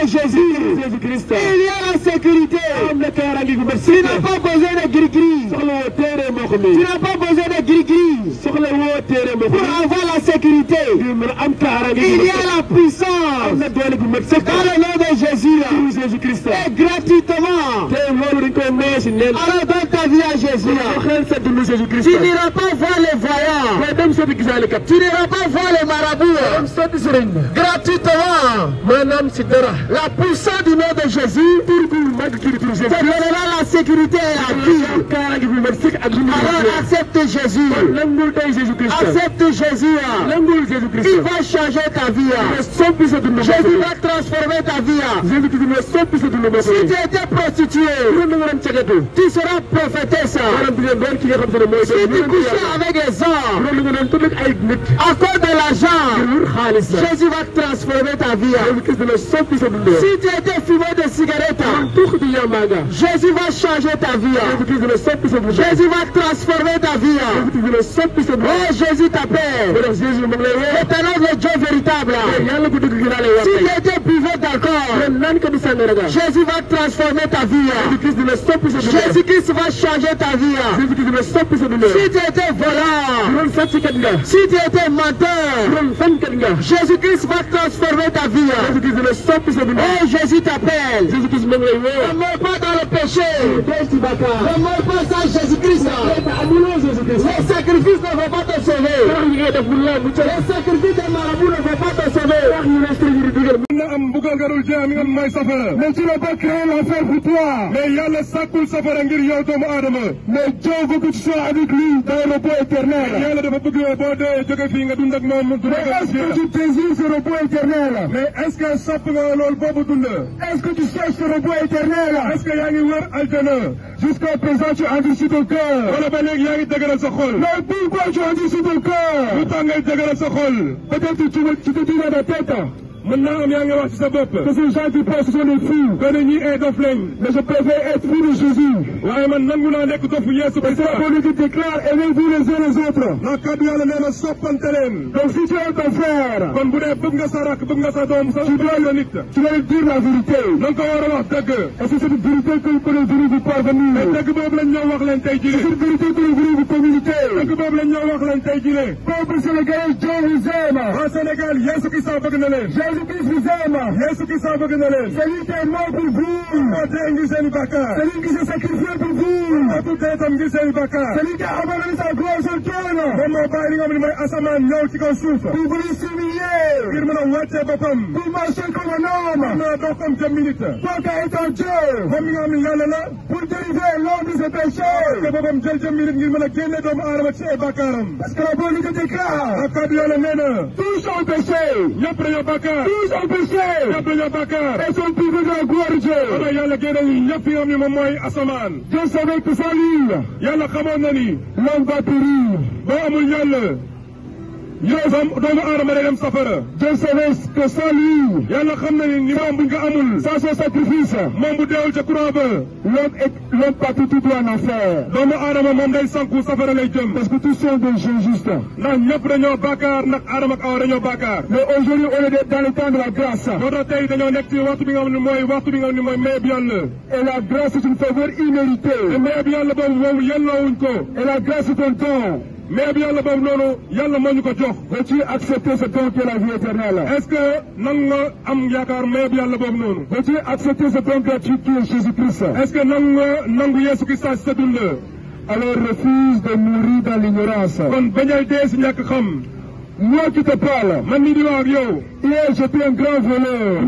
Jésus, Jésus-Christ, il y a la sécurité. Tu n'as pas besoin de gris-gris. Tu n'as pas besoin de gris-gris pour avoir la sécurité. Il y a la puissance dans le nom de Jésus. Et gratuitement. Alors donne ta vie à Jésus. Tu n'iras pas voir les voyants. Tu n'iras pas voir les marabouts. Gratuitement. La puissance du nom de Jésus te donnera la sécurité et la vie. Alors accepte Jésus. Accepte Jésus. Il va changer ta vie. Jésus va transformer ta vie. Si tu étais prostituée, tu seras prophétesse. Si tu couchais avec les hommes, à cause de l'argent, Jésus va transformer ta vie. Si tu étais fumeur de cigarettes, Jésus va changer ta vie. Jésus va transformer ta vie. Oh, Jésus t'appelle. L'éternel le Dieu véritable. Si tu étais buveur d'alcool, Jésus va transformer ta vie. Jésus-Christ va changer ta vie. Si tu étais volant, si tu étais menteur, Jésus-Christ va transformer ta vie. Oh, Jésus t'appelle. Ne meurs pas dans le péché. Ne meurs pas sans Jésus-Christ. Les sacrifices ne vont pas te sauver. Les sacrifices des marabouts ne vont pas te sauver. Mais tu n'as pas créé l'enfer pour toi. Mais Dieu veut que tu sois avec lui dans le repos éternel. Est-ce que tu désires ce repos éternel? Mais est-ce que tu cherches ce repos éternel? Est-ce que jusqu'à présent tu endurcis ton cœur? Mais pourquoi tu endurcis ton cœur? Peut-être que tu te dis dans ta tête que ces gens qui pensent sont des fous. Mais je préfère être fou de Jésus. C'est pour lui qui déclare aimez-vous les uns les autres. Donc si tu es ton frère, tu dois lui dire la vérité. Est-ce que c'est une vérité que le venu vous parvenir? C'est une vérité que le venu vous communiquer. Peuple sénégalais, Dieu vous aime. Jésus-Christ vous aime. Celui qui est mort pour vous. Celui qui s'est sacrifié pour vous. Celui qui a abandonné sa gloire sur le trône. Pour vous s'humilier. Pour marcher comme un homme. Toi qui es un Dieu. Pour délivrer l'homme de ses péchés. Parce que la bonne Dieu déclare. Tous ont péché. Tous ont péché. Et sont privés de la gloire de Dieu. Dieu savait que sans lui, l'homme va périr. Dieu savait que sans lui, sans son sacrifice, l'homme partit tout en enfer. Parce que tous sont des gens justes. Mais aujourd'hui, on est dans le temps de la grâce. Et la grâce est une faveur imméritée. Et la grâce est un don. Veux-tu accepter ce don qui est la vie éternelle? Est-ce que veux-tu accepter ce don gratuit qui est Jésus-Christ? Est-ce que alors refuse de mourir dans l'ignorance. Moi qui te parle, hier j'étais un grand voleur.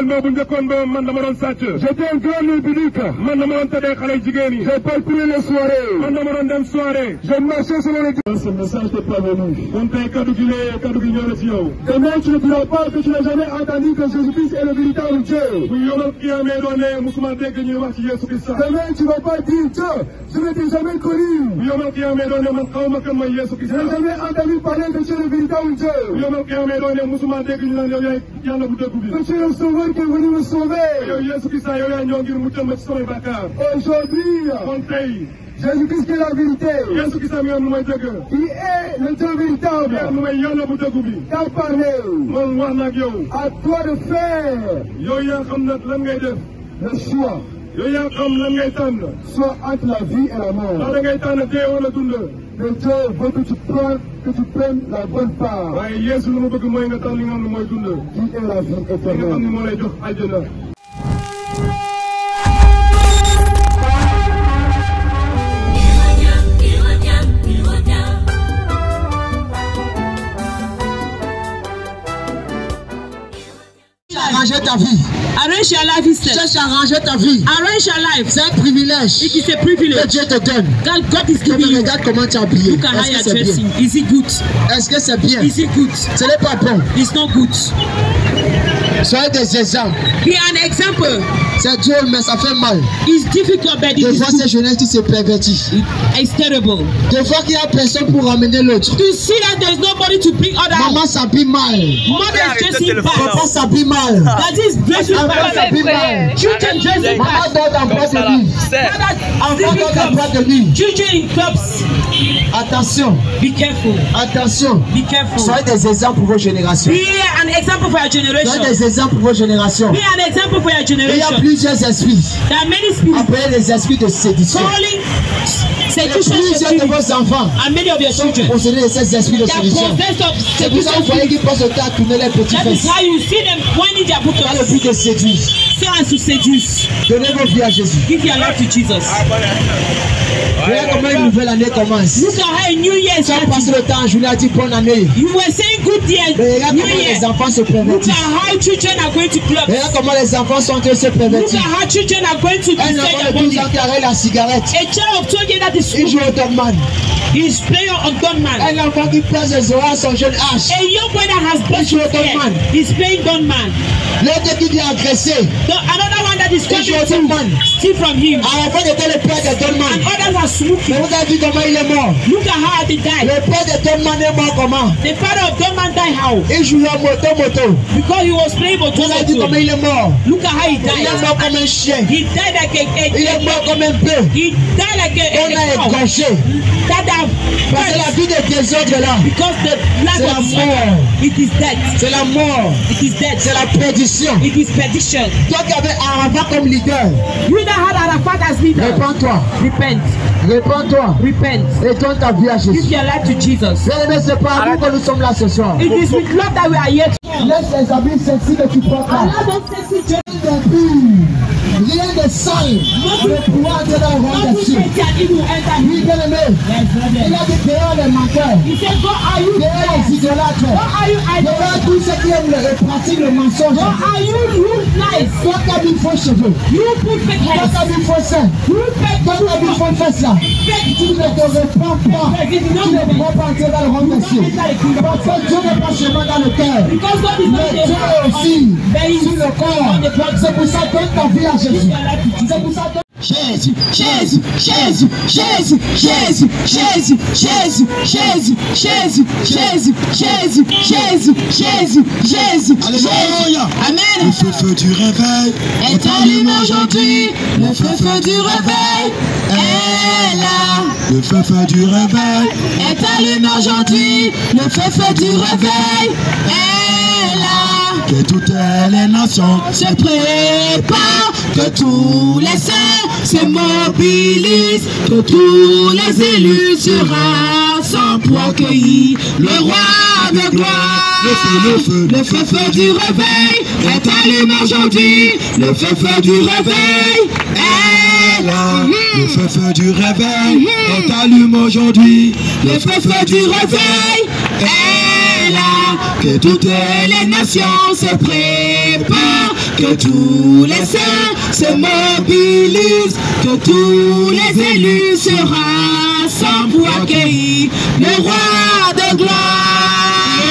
J'étais un grand public. J'ai palpé les soirées. Je marchais selon les... Ce message n'est pas venu. Demain tu ne diras pas que tu n'as jamais entendu que Jésus-Christ est le véritable Dieu. Demain tu ne vas pas dire Dieu, je ne t'ai jamais connu. Je n'ai jamais entendu parler que tu es le véritable Dieu. Que tu es le sauveur qui est venu me sauver. Aujourd'hui, Jésus-Christ qui est la vérité. Qui est le Dieu véritable. T'as parlé. À toi de faire le choix. Soit entre la vie et la mort. Le Dieu veut que tu prennes la bonne part. Qui est la vie éternelle. Arranger ta vie. Arrange your life instead. Cherche à arranger ta vie. Arrange your life. C'est un privilège. It is a privilege Que Dieu te donne. God is giving you. Regarde comment tu es habillé. Look at how you are dressing. Bien? Is it good? Est-ce que c'est bien? Is it good? Ce n'est pas bon. It's not good. Soyez des exemples. Be an example. C'est dur, mais ça fait mal. It's difficult, but De voir ces jeunesses qui se pervertissent. It's terrible. De voir qu'il n'y a personne pour ramener l'autre. To see that there is nobody to bring other. Maman s'habille mal. Mother is dressing bad. Papa s'habille mal. That is dressing Enfant s'habille mal. Children dressing bad. Maman dort en boîte de nuit. Enfant dort en boîte de nuit. Children in clubs. Attention. Be careful. Attention. Be careful. Soyez des exemples pour vos générations. Be an example for your generation. Soyez des exemples pour vos générations. Be an example for your Il y a generation. plusieurs esprits. There are many spirits Appelez les esprits de séduction. calling Et seduction plusieurs de vos enfants and many of your sont children. possédés de ces esprits de They are séduction. possessed of C'est pour ça que vous voyez seduction. qu'ils passent le temps à tourner les petits That is fesses. how you see them pointing their Dans le buttocks but de séduire. so as to seduce. Donnez vos vies à Jésus. Give your life to Jesus. Regarde comment une nouvelle année commence. Look at how a new year is Si on passe starting. le temps, je lui ai dit bonne année. You were saying good year, Mais regarde new comment year. les enfants se Look pervertissent. at how children are going to clubs. Regarde comment les enfants sont en train de se Look pervertir. at how children are going to Un destroy enfant their de 12 body. ans qui arrête la cigarette. A child of 12 years that is Il joue smoking. au Dogman. He is playing on gunman. Un enfant qui place les oreilles à son jeune âge. A young boy that has Il joue au blood Dogman. is playing gunman. L'autre qui vient agresser. Another one that is Il joue au coming Dogman. to steal from him. À la fin était le père de Dogman. And others are smoking. Mais vous avez vu comment il est mort. Look at how they died. Le père de Dogman est mort comment? The father of gunman died how? Il jouait au moto. Because he was playing Vous avez vu comment motor. il est mort. Look at how he Il est died. mort comme un chien. He died like Il est mort comme un bœuf. he died like On a l'a cow. égorgé. That Parce que la vie de désordre là, because the c'est lack la of mort. it is death. C'est la mort. It is death. C'est la perdition. It is perdition. Toi qui avais Arafat comme leader, You that had Arafat as leader. répands-toi. Repent. Répands-toi. Repent. Et donne ta vie à Give Jésus. your life to Jesus. Bien-aimé, c'est pas nous que nous sommes là ce soir. It is with love that we are here. Laisse les habits sexy que tu portes là. Allow those sexy dresses. Rien de sale ne pourra entrer dans le royaume Not des to cieux. take that evil enter Oui, you. bien-aimé, il a dit dehors les menteurs, He said, go are you dehors les lies? idolâtres, Go are you dehors idols? tous ceux qui aiment et pratiquent le mensonge. Go are you lies? Toi qui as mis faux cheveux, You put fake toi heads. qui as mis faux seins, You fake toi qui as mis faux fesses là, tu ne te répands pas, tu ne pourras pas entrer dans le royaume des cieux. Parce que Dieu n'est pas seulement dans le cœur, Because God is mais not Dieu est aussi sur le corps. C'est pour ça que donne ta vie à Jésus. C'est pour ça que Jésus, Jésus, Jésus, Jésus, Jésus, Jésus, Jésus, Jésus, Jésus, Jésus, Jésus, Jésus, Jésus, Jésus. Alléluia. Amen. Le feu du réveil Est allumé aujourd'hui, le feu du réveil est là. Le feu du réveil Est allumé aujourd'hui, le feu du réveil est là. que toutes les nations Se prépare, que tous les saints se mobilisent, que tous les élus se rassemblent pour accueillir le roi de gloire. Le feu du réveil est allumé aujourd'hui, le feu du réveil est là. Le feu du réveil est allumé aujourd'hui. Le feu du réveil est là. Que toutes les nations se préparent, que tous les saints se mobilisent, que tous les élus se rassemblent pour accueillir le roi de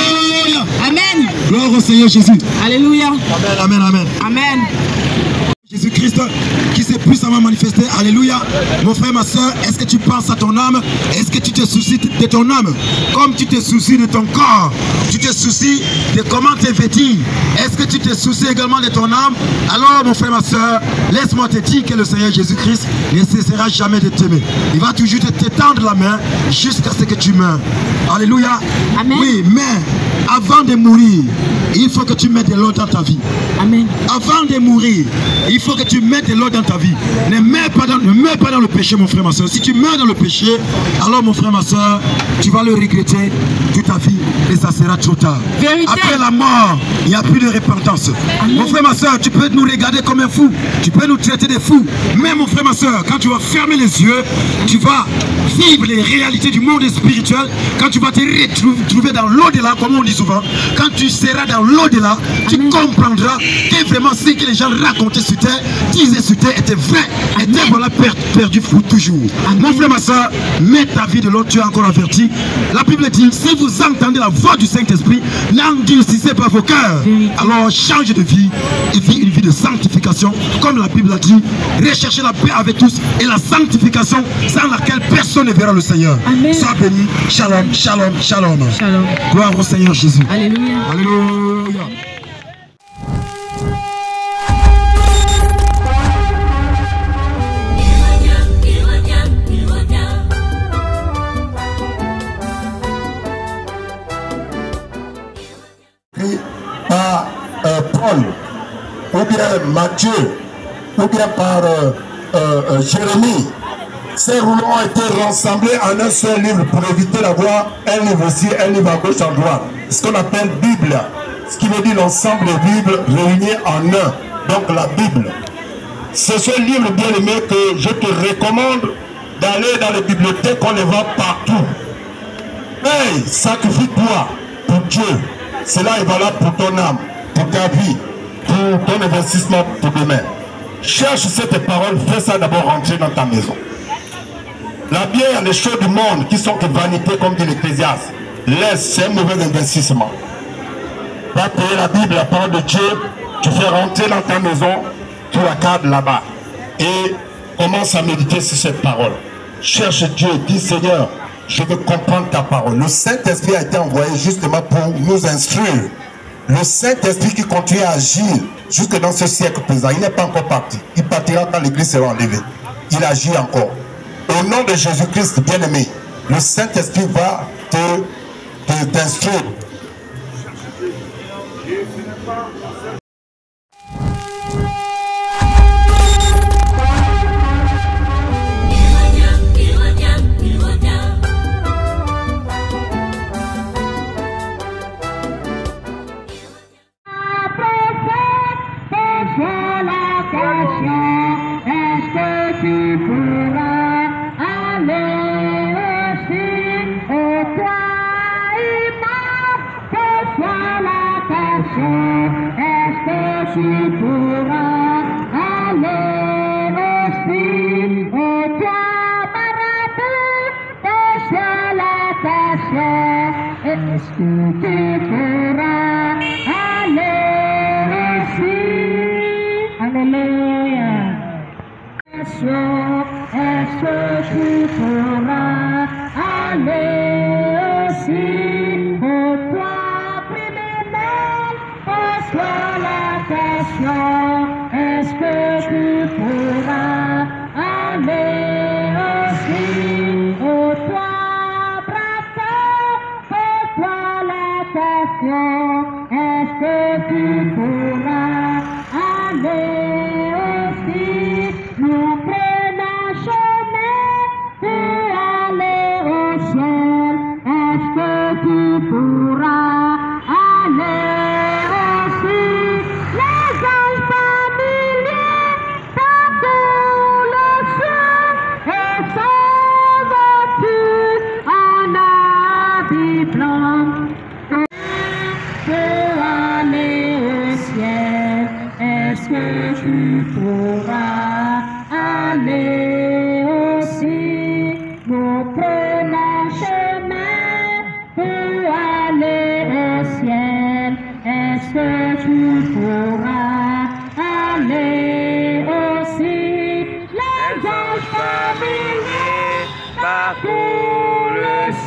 gloire. Amen. Gloire au Seigneur Jésus. Alléluia. Amen, amen, amen. Amen. Jésus-Christ qui s'est puissamment manifesté. Alléluia. Mon frère, ma soeur, est-ce que tu penses à ton âme? Est-ce que tu te soucies de ton âme? Comme tu te soucies de ton corps, tu te soucies de comment tu es vêtu. Est-ce que tu te soucies également de ton âme? Alors, mon frère, ma soeur, laisse-moi te dire que le Seigneur Jésus-Christ ne cessera jamais de t'aimer. Il va toujours te tendre la main jusqu'à ce que tu meurs. Alléluia. Amen. Oui, mais avant de mourir, il faut que tu mettes de l'ordre dans ta vie. Amen. Avant de mourir, il faut que tu mettes de l'ordre dans ta vie. Ne meurs pas dans le péché, mon frère, ma soeur. Si tu meurs dans le péché, alors mon frère, ma soeur, tu vas le regretter toute ta vie et ça sera trop tard. Vérité. Après la mort, il n'y a plus de repentance. Amen. Mon frère, ma soeur, tu peux nous regarder comme un fou. Tu peux nous traiter de fous. Mais mon frère, ma soeur, quand tu vas fermer les yeux, tu vas vivre les réalités du monde spirituel. Quand tu vas te retrouver dans l'au-delà, comme on dit souvent, quand tu seras dans l'au-delà, tu comprendras que vraiment ce que les gens racontaient sur terre, disaient sur terre, était vrai, était voilà perdu pour toujours. Amen. Mon frère, ma soeur, mets ta vie de l'autre, tu es encore averti. La Bible dit, si vous entendez la voix du Saint-Esprit, n'endurcissez pas vos cœurs. Alors change de vie et vis une vie de sanctification, comme la Bible a dit, recherchez la paix avec tous et la sanctification sans laquelle personne ne verra le Seigneur. Amen. Sois béni. Shalom, shalom, shalom. Shalom. Gloire au Seigneur Jésus. Alléluia. Alléluia. Par Paul, ou bien Matthieu, ou bien par Jérémie. Ces rouleaux ont été rassemblés en un seul livre pour éviter d'avoir un livre ici, un livre à gauche, à droite. Ce qu'on appelle Bible, ce qui veut dire l'ensemble des Bibles réunis en un. Donc la Bible. C'est ce livre bien aimé que je te recommande d'aller dans les bibliothèques, on les voit partout. Hey, sacrifie-toi pour Dieu. Cela est valable pour ton âme, pour ta vie, pour ton investissement pour demain. Cherche cette parole, fais ça d'abord rentrer dans ta maison. La bière, les choses du monde qui sont que vanité, comme dit l'Ecclésiaste, laisse, c'est un mauvais investissement. Va payer la Bible, la parole de Dieu, tu fais rentrer dans ta maison, tu la gardes là-bas. Et commence à méditer sur cette parole. Cherche Dieu, dis Seigneur, je veux comprendre ta parole. Le Saint-Esprit a été envoyé justement pour nous instruire. Le Saint-Esprit qui continue à agir jusque dans ce siècle présent. Il n'est pas encore parti. Il partira quand l'Église sera enlevée. Il agit encore. Au nom de Jésus-Christ, bien-aimé, le Saint-Esprit va t'instruire. Est-ce que tu pourras aller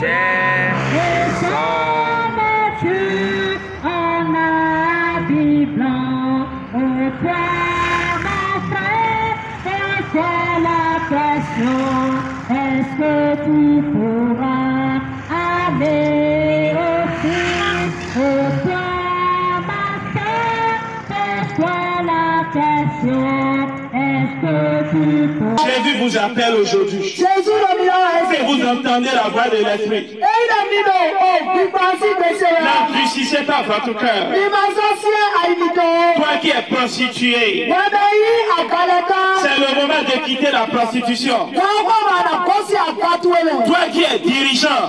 En habit blanc, au toi, mon frère, c'est la question. Est-ce que tu pourras aller aussi au toi, ma soeur? C'est la question. Est-ce que tu pourras... Jésus vous appelle aujourd'hui. Si vous entendez la voix de l'Esprit, n'endurcissez pas votre cœur. Toi qui es prostitué, c'est le moment de quitter la prostitution. Toi qui es dirigeant,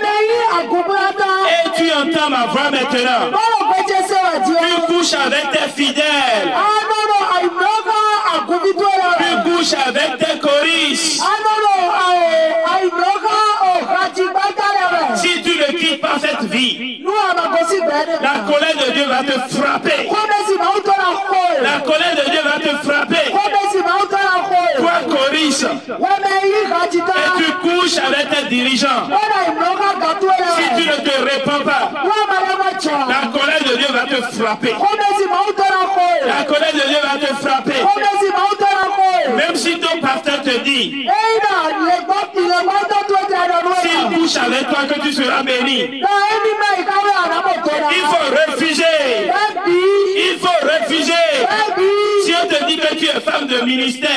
et tu entends ma voix maintenant, tu couches avec tes fidèles, tu couches avec tes choristes. Si tu ne quittes pas cette vie, la colère de Dieu va te frapper. La colère de Dieu va te frapper. Toi, choriste, et tu couches avec tes dirigeants. Si tu ne te répands pas, la colère de Dieu va te frapper. La colère de Dieu va te frapper. Même si ton pasteur te dit, s'il couche avec toi que tu seras béni, il faut refuser. Il faut refuser. Si on te dit que tu es femme de ministère,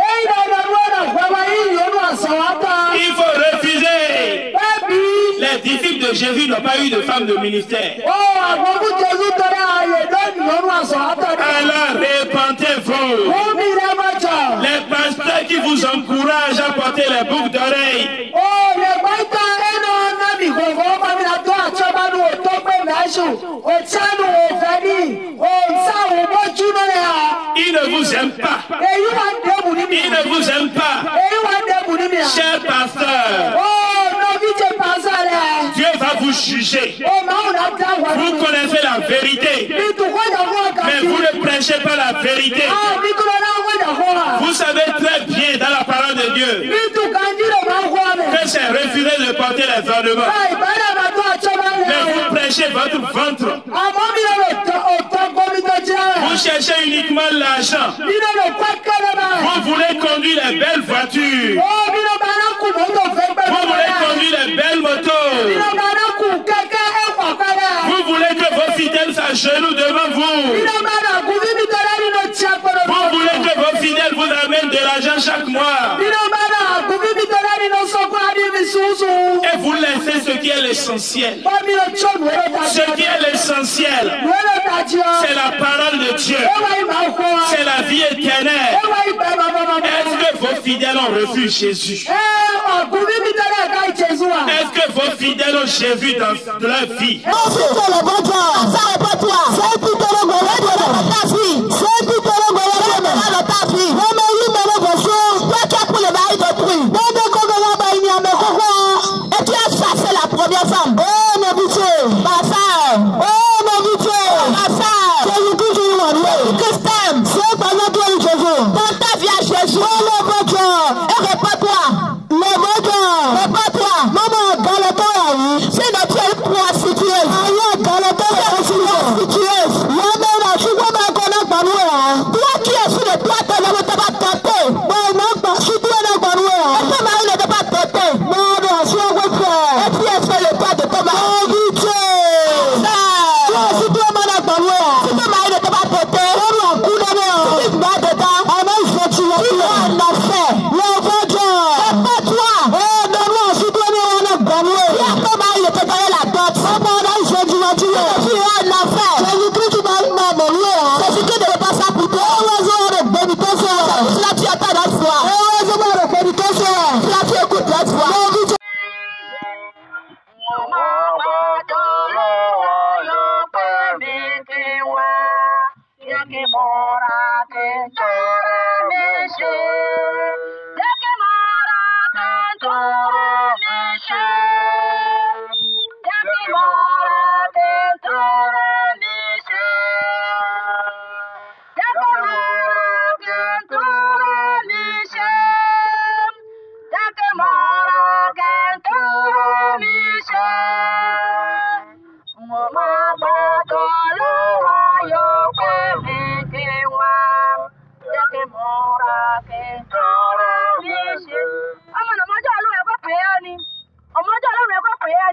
il faut refuser. Les disciples de Jésus n'ont pas eu de femme de ministère. Alors répentez-vous. Les pasteurs qui vous encouragent à porter les boucles d'oreilles, ils ne vous aiment pas. Ils ne vous aiment pas. Cher pasteur, Dieu va vous juger. Vous connaissez la vérité, mais vous ne prêchez pas la vérité. Vous savez très bien dans la parole de Dieu que c'est refuser de porter les ornements. Mais vous prêchez votre ventre. Vous cherchez uniquement l'argent. Vous voulez conduire les belles voitures. Vous voulez conduire les belles motos. Vous voulez que vos fidèles s'agenouillent devant vous. Vous voulez que vos fidèles vous amènent de l'argent chaque mois. Et vous laissez ce qui est l'essentiel. Ce qui est l'essentiel, c'est la parole de Dieu. C'est la vie éternelle. Est-ce que vos fidèles ont reçu Jésus? Est-ce que vos fidèles ont Jésus dans leur vie? Me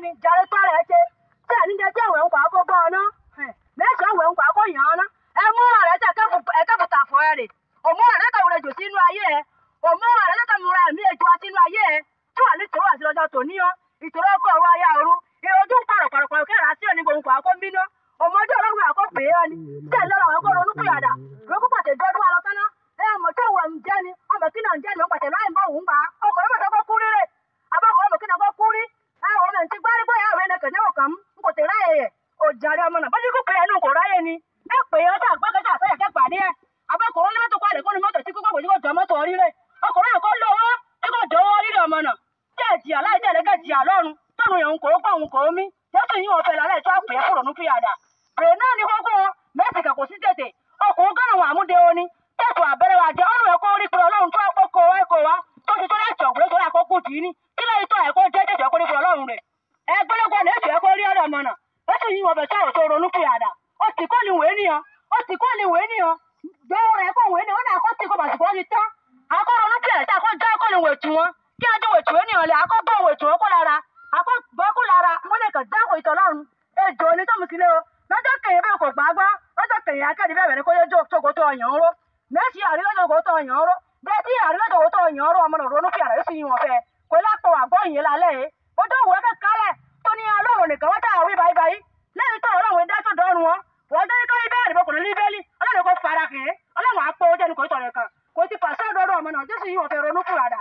ni jàre tó rẹ̀ ṣe tí ẹ̀ níjẹ́ tí ẹ̀wẹ̀ ń pa kó bọ́ ọ ná mẹ́sàn-án ẹ̀wẹ̀ ń pa kó yàn án ná ẹ mú ọ̀rẹ́ tẹ ẹ̀kẹ́fùtà fọ́ ẹ rè òmú ọ̀rẹ́ tẹ wúrẹ́ jù sínú ayé ẹ òmú ọ̀rẹ́ tẹ múra ẹ̀mí èjò wa sínú ayé ẹ tí wà ní ìṣòro àti lọ́jọ́ tòní yan ìṣòro ọkọ̀ ọ̀rọ̀ ayé àrùn ìrojú pàrọ̀pàrọ̀pàrọ̀ kẹ́rà sí òní gbòǹkò àkọ́mbínú ọmọdé ọlọ́run àkọ́pẹ́ ẹ ni tí ẹ̀ lọ́rọ̀ àwọn ronú pìyàdà ronú pàtẹ́ dọ́dún alọ́sánná ẹ mọ̀ tó wọ̀ ń jẹ́ ni ọmọ kí náà ń jẹ́ ni ó pàtẹ́ láì bọ̀ wù ń bá ọkọ̀ ọmọ tó kọ́ kú rírè abọ́kọ̀ ọmọ kí náà kọ́ kú rí ẹ ọmọ ẹ̀ ti gbárí bóyá àwọn ẹnìkan náà kàn ń kò tẹ̀ ráyè yẹ òjàre ọmọ náà bọ́jú kò pé ẹnu kò ráyè ni ẹ pè é ọjà àgbẹ̀kẹ̀jà àtẹ̀yẹ̀ kẹ́pà ní ẹ abọ́kọ̀ wọn lọ́tọ̀ kọ́ àlẹ́kọ́ ni mọ́tò tí kókó kò jọ mọ́tò rírè ọkùnrin ẹ̀kọ́ lówó tí kò jọwọ́ rírè ọmọ náà tí ẹ̀ jìyà láì tẹ̀lé kẹ́ jìyà lọ́run tóun yẹn ń kó pọ̀ ń kó mi jésù yìí wọn fẹ́ lálẹ́ tó àpè é kúrò ní fìyàdà bẹ̀rẹ̀ náà ni kókó mẹ́sìkà kò sí tètè ọkùnrin gánà wọn àmúde oní tẹ̀sùn àbẹ̀rẹ̀ wa jẹ́ ọ̀rùn ẹ̀kọ́ orí pé ọlọ́run tó àkókò ẹ̀kọ́ wa tó ti tó láti ọ̀gbìn tó lákòókò tì í ní kí lóye tó ẹ̀kọ́ jẹ́ jẹ́jọ́ kó ní pé ọlọ́run rẹ̀ ẹgbẹ́lẹ́gbẹ́ ní èsì ẹ̀kọ́ rí ọ̀dọ̀ mọ̀nà èsì yìí wọn fẹ́ sọ̀rọ̀ tó ronú fìyàdà ó ti kọ́ ni wèé nìyàn ó ti kọ́ ni wèé nìyàn gbẹ́wò rẹ̀ kọ́ wèé nìyàn ó náà kọ́ tí kò bàtìkọ́ ti tán akọ́ ronú fìyàdà akọ́ já kọ́ ni wètù wọn kí ajọ́ wètù wọn nìyàn lẹ̀ akọ́ bọ́ wètù wọn kó lára akọ́ bọ́ kó lára múlẹ̀ kàn dáko ìtọ́lọ́run ejò ní tó mú sílé o lọ́jọ́ kẹyìn bẹ́ẹ̀ kò gbàgbọ́ lọ́jọ́ kẹyìn akẹ́ni bẹ́ẹ̀ bẹ̀rẹ̀ kó yẹ jókòtò ọ̀yàn ń ró mẹ́sì àrílọ́jọ́gòtò ọ̀yàn ń ró bẹ́ẹ̀ tí àrílọ́jọ́gòtò ọ̀yàn ń ró ọmọ náà ronú fìyàrá yóò sì yín wọn fẹ́ kò lápò àgbọ̀ yìí lálẹ́ yìí ó tó wù ẹ́ kẹ́kálẹ̀ tó ní ọlọ́run nìkan wọ́n táwọn wí báyìí báyìí lẹ́yìn tó ọlọ́run dá tó dọ́run wọn wọ́n jẹ́ kí bẹ́ẹ̀ rí bọ́kùnrin ní bẹ́ẹ̀lì ọlọ́run kò fara kì í ọlọ́run àpò ó jẹ́nu kò tọ̀rẹ̀ kan kò ti pàṣẹ ọdọọdọ ọmọ náà jésù yìí wọ́n fẹ́ ronú fìyàrá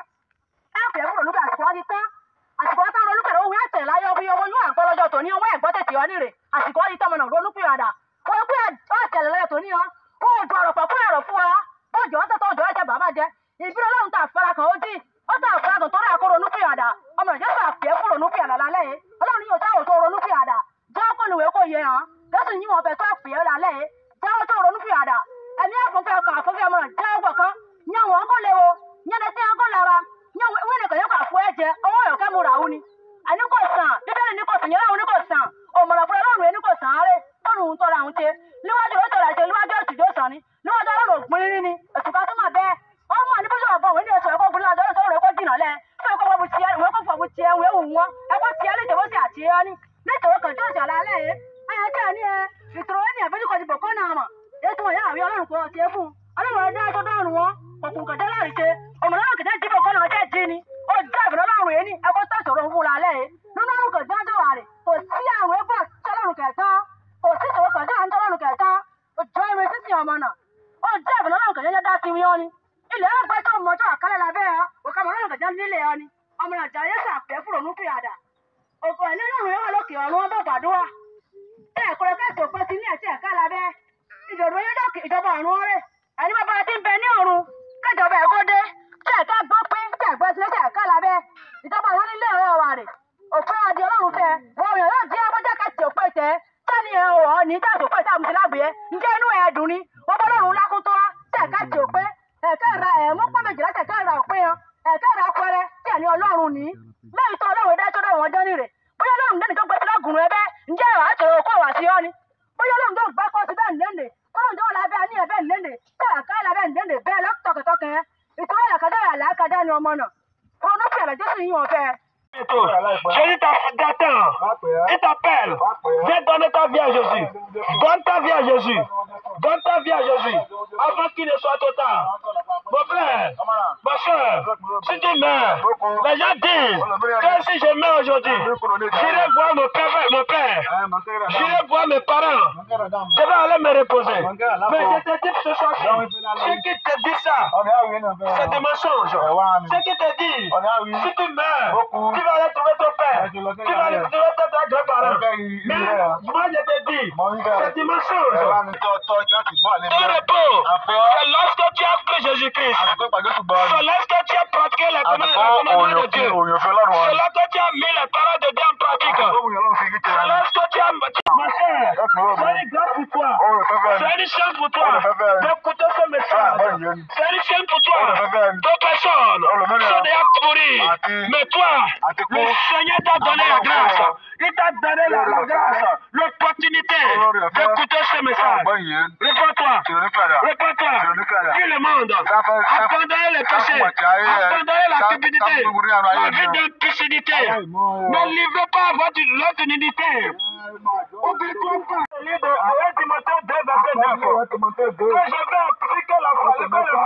ẹ fẹ́ fún ronú àsìkò wọn ti tán àsìkò wọn tán ronú pẹ̀lú òun ẹ̀tẹ̀ láyé ọbí ọmọ yóò àgbọ́ lọ́jọ́ tòní ọmọ ẹ̀gbọ́ tètè ọ nírè àsìkò wọn ti tán ọmọ náà ronú fìyàrá wọ́n pé ọ̀tẹ̀lẹ̀ lọ́jọ́ tòní ọ ó ju àrọ̀pọ̀ fún ẹ̀rọ fún wa bọ́jọ́ ọ̀tẹ̀ tó ọjọ́ ẹ̀jẹ̀ bàbá jẹ ìbí ọlọ́run tà fara kan ó dì ó tà fara kan tó rà kó ronú fìyàrá ọmọ ìjọsìn àfẹ́ fún ronú fìyàrá lálẹ́ yìí ọlọ́run yóò táwọn tó ronú fìyàrá jẹ́ kó níwèé kó yẹ hàn jésù yìí wọn fẹ́ tó àfẹ́ lálẹ́ yìí jẹ́ tó ronú fìyàrá ẹni àfọ́fẹ́ ọkọ̀ àfọ́fẹ́ ọmọ náà jẹ́ ọgbọ̀n kan yẹn wọn kó léwo yẹn lẹ́sẹ̀ ọkọ̀ lára yẹn wọ́n nìkan yẹn kó àfọ́ ẹ̀jẹ̀ ọwọ́ yọ̀ kẹ́ mu rà wú ni ẹni kò sàn bíbélì ní kò sàn yẹn láwọn ní kò sàn òmùrọ̀ fún ọlọ́run ẹni kò sàn áre tọ́nu ń tọ́ra àwọn ṣe níwájú ó tọ̀rọ̀ àṣẹ níwájú òtùjọ́ sàn ni níwájú ọlọ́run ògbìn rírí ni ètùkà tó máa bẹ́ẹ̀ ọmọ ní bóṣù ọ̀bọ̀n wẹ́n ní oṣù ẹ̀kọ́ ògbìn lọ́jọ́ ọ̀rọ̀ ẹ̀kọ́ jìnnà lẹ̀ fún ẹ̀kọ́ wọ́n tiẹ̀ wọ́n kò fọwọ́ tiẹ̀ wọ́n ewu wọn ẹ̀kọ́ tiẹ̀ lè tẹ̀wọ́ sí àti ẹ̀ ni nítorí kan tó ṣàlà alẹ́ yìí ẹ̀yẹ tí a ní ẹ ìṣòro ẹni àbẹ́jú kan ti bọ̀ kọ́nà àmọ̀ ètò ìyá àwí ọlọ́run kò tiẹ̀ fún ọlọ́run ẹ̀dá tó dọ́rùn wọn òkùn kẹ̀dẹ́ láì ṣe ọmọlọ́run kẹ̀dẹ́ jí bọ̀ kọ́nà ọjọ́ jí ni ó jẹ́ ìbìlẹ̀ ọlọ́run yẹn ní ẹ̀kọ́ tó ṣòro fún la alẹ́ yìí nínú ọlọ́run kẹ̀dẹ́ tó wà rè kò sí àwọn ẹ̀bọ̀ tọ́lọ́run kẹ̀tàn kò sí ìṣòro kẹ̀dẹ́ à ń tọ́lọ́run kẹ̀tàn ó jẹ́ ìwé sísìn ọmọ náà ó jẹ́ ìbìlẹ̀ ọlọ́run kẹ̀dẹ́ yẹn dá sí wọn ni ilẹ̀ ẹgbẹ́ tó mọjọ́ àkálẹ̀ lábẹ́ ẹ̀ òkà mọ̀ ọlọ́run kẹ̀dẹ́ nílé ọ ni ọmọ náà jà yẹ́sà pẹ́ fúrò ní fìyàdà òkò ẹ̀ nínú ìwé wà lókè ọ̀run ọbọ̀ gbàdúrà ẹ̀ kọ̀rọ̀ fẹ́ẹ̀sì òpin ti ní ẹ̀sì ẹ̀ká lábẹ́ ìdòdó yẹn dọ̀kì ìjọba ọ̀run ọ̀rẹ́ ẹni bàbá ti ń bẹ ní ọ̀run kẹjọba ẹ̀kọ́ dé tí ẹ̀ká gbọ́ pé tí ẹ̀gbẹ́ ti lẹ́sẹ̀ ẹ̀ká lábẹ́ ìjọba ọ̀run nílé ọ̀rọ̀ wà rè òpin adì ọlọ́run fẹ́ wọn yóò jẹ́ abọ́jà kẹsì òpin tẹ́ sani ẹ̀ ọ̀ ní táàtò pé táàmù ti lágbèé ǹjẹ́ inú ẹ̀ dùn ni wọ́n bọ́ lọ́run lákúntọ́ tí ẹ̀ká ti òpin ẹ̀ká ra ẹ̀mú pọ́ méjìlá tẹ̀ká ra òpin yan ẹ̀ká ra pẹrẹ tí ẹ̀ ní ọlọ́run ní lẹ́yìn tó ọlọ́run dá sọ́dọ̀ wọn jẹ́ nírè bóyá ọlọ́run dẹ́ni tó gbé sílẹ̀ gùn ẹbẹ́ ǹjẹ́ àtọ̀rọ̀ okó wá sí ọ ni bóyá ọlọ́run tó gbá kọ́ sí bẹ́ẹ̀ nìlẹ́nì ọlọ́run tó wà lábẹ́ ní ẹ̀bẹ́ nìlẹ́nì tó àká lábẹ́ nìlẹ́nì bẹ́ẹ̀ lọ́tọ̀kẹ̀tọ̀kẹ̀ ìtọ́wọ́ ìlàkadà àlàkadà ni ọmọ náà ronú fẹ̀rẹ̀ jésù yìí wọn fẹ́. Jésus t'attend, il t'appelle, viens donner ta vie à Jésus, donne ta vie à Jésus, donne ta vie à Jésus, avant qu'il ne soit trop tard. Mon frère, ma soeur, si tu meurs, les gens disent que si je meurs aujourd'hui, j'irai voir mon père, j'irai voir mes parents, je vais aller me reposer. Mais je te dis ce soir, ceux qui te disent ça, c'est des mensonges. Ceux qui te disent, si tu meurs, tu vas aller trouver ton père, tu vas aller trouver tes grands-parents. Mais moi je te dis, c'est des mensonges. Ton repos, c'est lorsque tu as pris Jésus-Christ. C'est lorsque tu as pratiqué les commandements de Dieu. C'est là que tu as mis les paroles de Dieu en pratique. C'est lorsque tu as... Ma soeur, c'est une grâce pour toi. C'est une chance pour toi d'écouter ce message. C'est une chaîne pour toi. 2 personnes sont déjà mourir. Mais toi, le Seigneur t'a donné la grâce. Il t'a donné la grâce, l'opportunité d'écouter ce message. Réponds-toi. Réponds-toi. Dis le monde. Abandonnez les péchés. Abandonnez la cupidité. La vie d'impudicité. Ne livrez pas votre unité. Oublie-toi pas. Le livre de 1 Timothée 2, verset 9. Que j'avais appris que la femme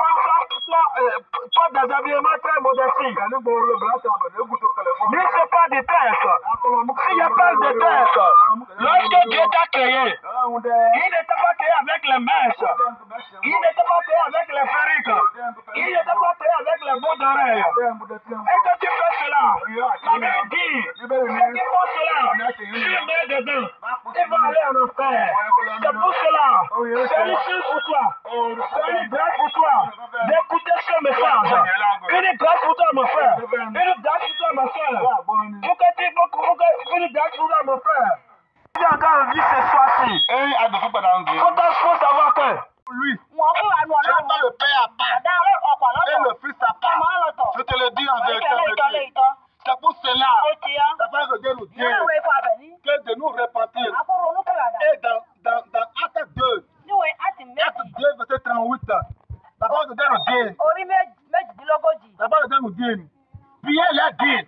porte des habillements très modestes. Mais ce n'est pas des textes. S'il n'y a pas de texte, lorsque Dieu t'a créé, il n'était pas créé avec les mèches. Il n'était pas créé avec les ferriques. Il n'était pas créé avec les bouts d'oreilles. Et que tu fais cela, la Bible dit, ceux qui font cela, tu mets dedans. Ils vont aller en enfer. C'est pour cela, c'est une chose pour toi. C'est une grâce pour toi d'écouter ce message. Une grâce pour toi, mon frère. Une grâce pour toi, ma soeur. Une grâce pour toi, mon frère. Tu as encore envie ce soir-ci. Faut savoir que lui, j'entends le Père à part et le Fils à part. Je te le dis en vérité. C'est pour cela, la parole de Dieu nous dit que de nous repentir. Et dans Acte 2, Acte 2, verset 38, la parole de Dieu nous dit, la parole de Dieu nous dit, Pierre l'a dit,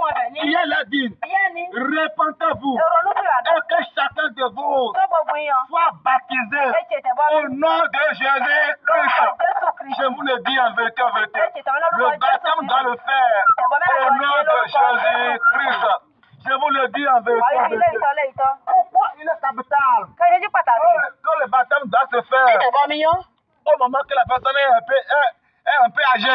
repentez-vous et que chacun de vous soit baptisé au nom de Jésus-Christ. Je vous le dis en vérité, le baptême doit le faire au nom de Jésus-Christ. Je vous le dis en vérité. Pourquoi il est capital? Que le baptême doit se faire au moment que la personne est un peu âgée.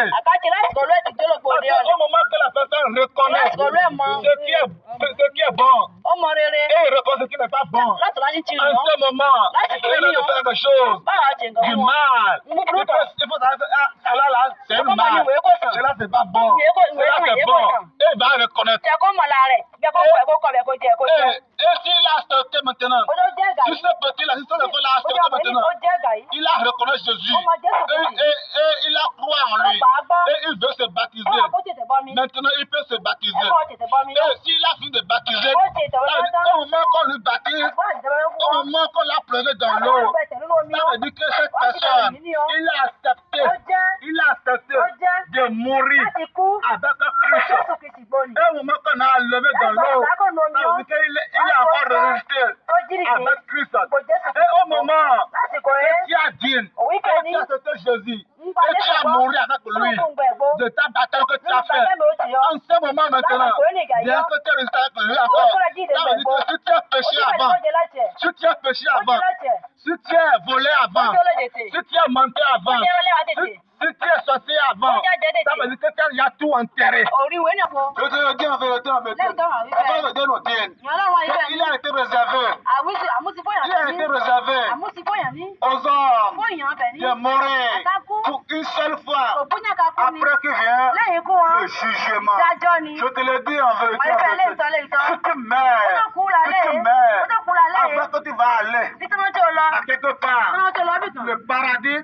Au moment que la personne reconnaît ce qui est bon et reconnaît ce qui n'est pas bon. En ce moment, il ne fait quelque chose du mal. Il faut savoir que cela là, c'est un mal. Cela c'est pas bon. Cela c'est bon. Et il va reconnaître. Et s'il a accepté maintenant, si ce petit là, si ce enfant l'a accepté maintenant, il a reconnu Jésus. Et il a croit en lui. Et il veut se baptiser. Maintenant, il peut se baptiser. Et s'il a fini de baptiser, au moment qu'on lui baptise, au moment qu'on l'a plongé dans l'eau, ça veut dire que cette personne, il a accepté de mourir avec Christ. Et au moment qu'on a levé dans l'eau, ça veut dire qu'il a encore résisté avec Christ. Et au moment que tu as dit, et tu as accepté Jésus, et tu as mouru avec lui, de ta bataille que tu as fait, en ce moment maintenant, bien que tu es resté avec lui encore, ça veut dire que si tu as péché avant, si tu as péché avant, si tu as volé avant, si tu as menti avant, si tu es sorcier avant, ça veut dire que tu as tout enterré. Je te le dis en vérité, il a été réservé. Il a été réservé aux hommes de mourir pour une seule fois après que vient le jugement. Je te le dis en vérité. Si tu meurs, avant que tu vas aller à quelque part, le paradis,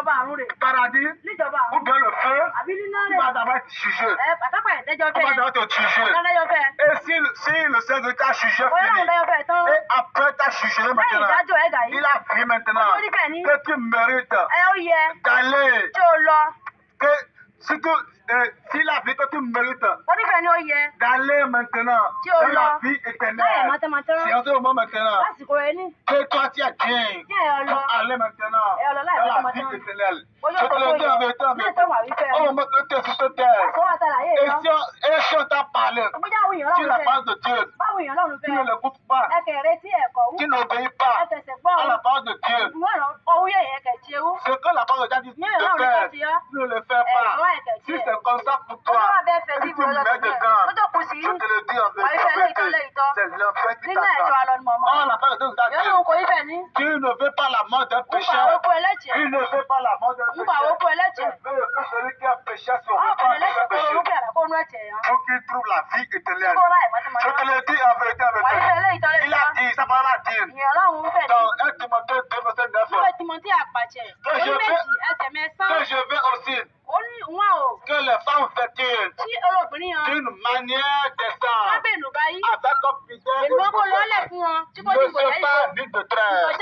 ou bien le feu, tu vas d'abord être jugé. Tu vas d'abord te juger. Et si le Seigneur t'a jugé fini, et après t'a jugé maintenant, il a vu maintenant que tu mérites d'aller, que s'il a vu que tu mérites d'aller maintenant dans la vie éternelle, c'est en ce moment maintenant que toi tu as bien aller maintenant dans la vie éternelle. Je te le dis en vérité, au moment que tu es sur cette terre, et si on t'a parlé sur la parole de Dieu, tu ne l'écoutes pas, tu n'obéis pas à la parole de Dieu. Ce que la parole de Dieu dit de faire, tu ne le fais pas. Si c'est comme ça pour toi, si tu mets dedans, je te le dis en vérité, c'est l'enfer qui t'attend. Oh, la parole de Dieu dit, tu ne veux pas la mort d'un pécheur, tu ne veux pas la mort d'un pécheur, tu veux que celui qui a péché se repente de ses péchés, pour qu'il trouve la vie éternelle. Je te le dis en vérité, il a dit, sa parole a dit, dans 1 Timothée 2, verset 9, Timothy Apache. Que je veux aussi que les femmes fertiles, d'une manière décente, avec fidèle, ne se pas ni de trêve,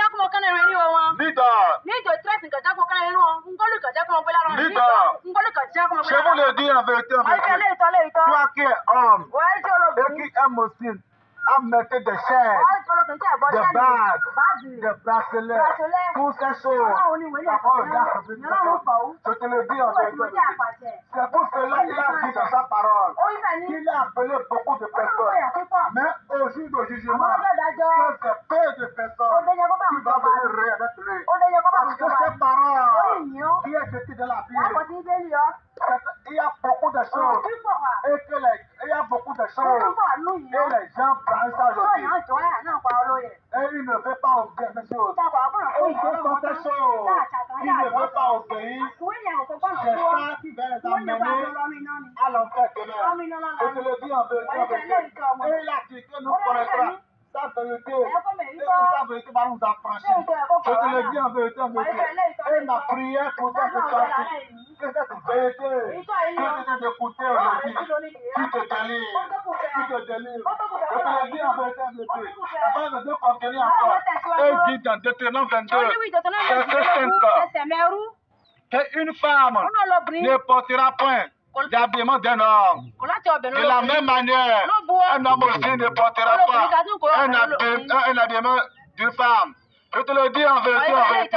ni je vous le dis en vérité, toi qui es homme et qui aime aussi à mettre des chaînes, des bagues, des bracelets, toutes ces choses. Je te le dis en vérité. C'est pour cela qu'il a dit dans sa parole qu'il a appelé beaucoup de personnes. Mais au jour du jugement, que c'est peu de personnes qui vont venir avec lui. Parce que ces paroles qui est écrites dans la Bible, il y a beaucoup de choses. Et que il y a beaucoup de choses. Et les gens prennent ça aujourd'hui. Et ils ne veulent pas obéir ces choses. Et ce sont ces choses qu'ils ne veulent pas obéir. C'est ça qui va les amener à l'enfer ténèbres. Je te le dis en vérité. Et il a dit que nous connaîtrons sa vérité. Et que sa vérité va nous affranchir. Je te le dis en vérité. Et ma prière pour toi ce soir-ci, que cette vérité, que tu t'es écouté aujourd'hui, tu te délivres. Je te le dis en vérité. Afin de te contenir encore. Et dit dans Deutéronome 22, verset 5, qu'une femme ne portera point d'habillement d'un homme. De la même manière, un homme aussi ne portera pas un habillement d'une femme. Je te le dis en vérité,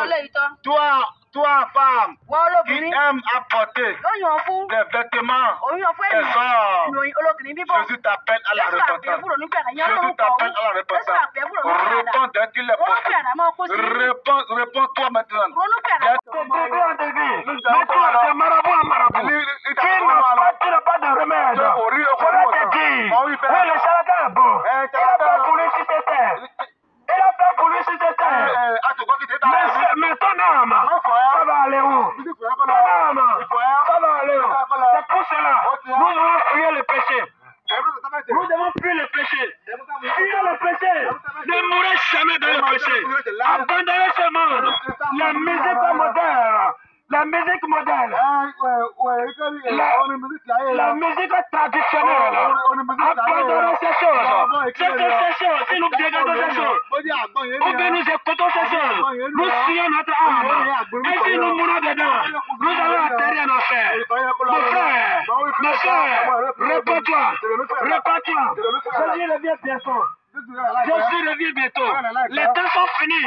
toi, femme, qui aime apporter des vêtements des hommes, Jésus t'appelle à la repentance. Jésus t'appelle à la repentance. Réponds dès qu'il est possible. Réponds-toi maintenant. Tu n'as pas de remède. Je te dis, le charlatan est bon. Il a fait pour lui sur cette terre. Mais ton âme, ça va aller où? Ton âme, ça va aller où? C'est pour cela, nous devons fuir le péché. Nous devons fuir le péché. Fuir le péché. Ne mourrez jamais dans le péché. Abandonnez ce monde. La musique moderne. La musique moderne, la musique traditionnelle, abandonnez ces choses. C'est ces choses, si nous dégagons ces choses, ou bien nous écoutons ces choses, nous sillons notre âme. Et si nous mourons dedans, nous allons atterrir en enfer. Mes frères, réponds-toi. Jésus revient bientôt. Jésus revient bientôt. Les temps sont finis.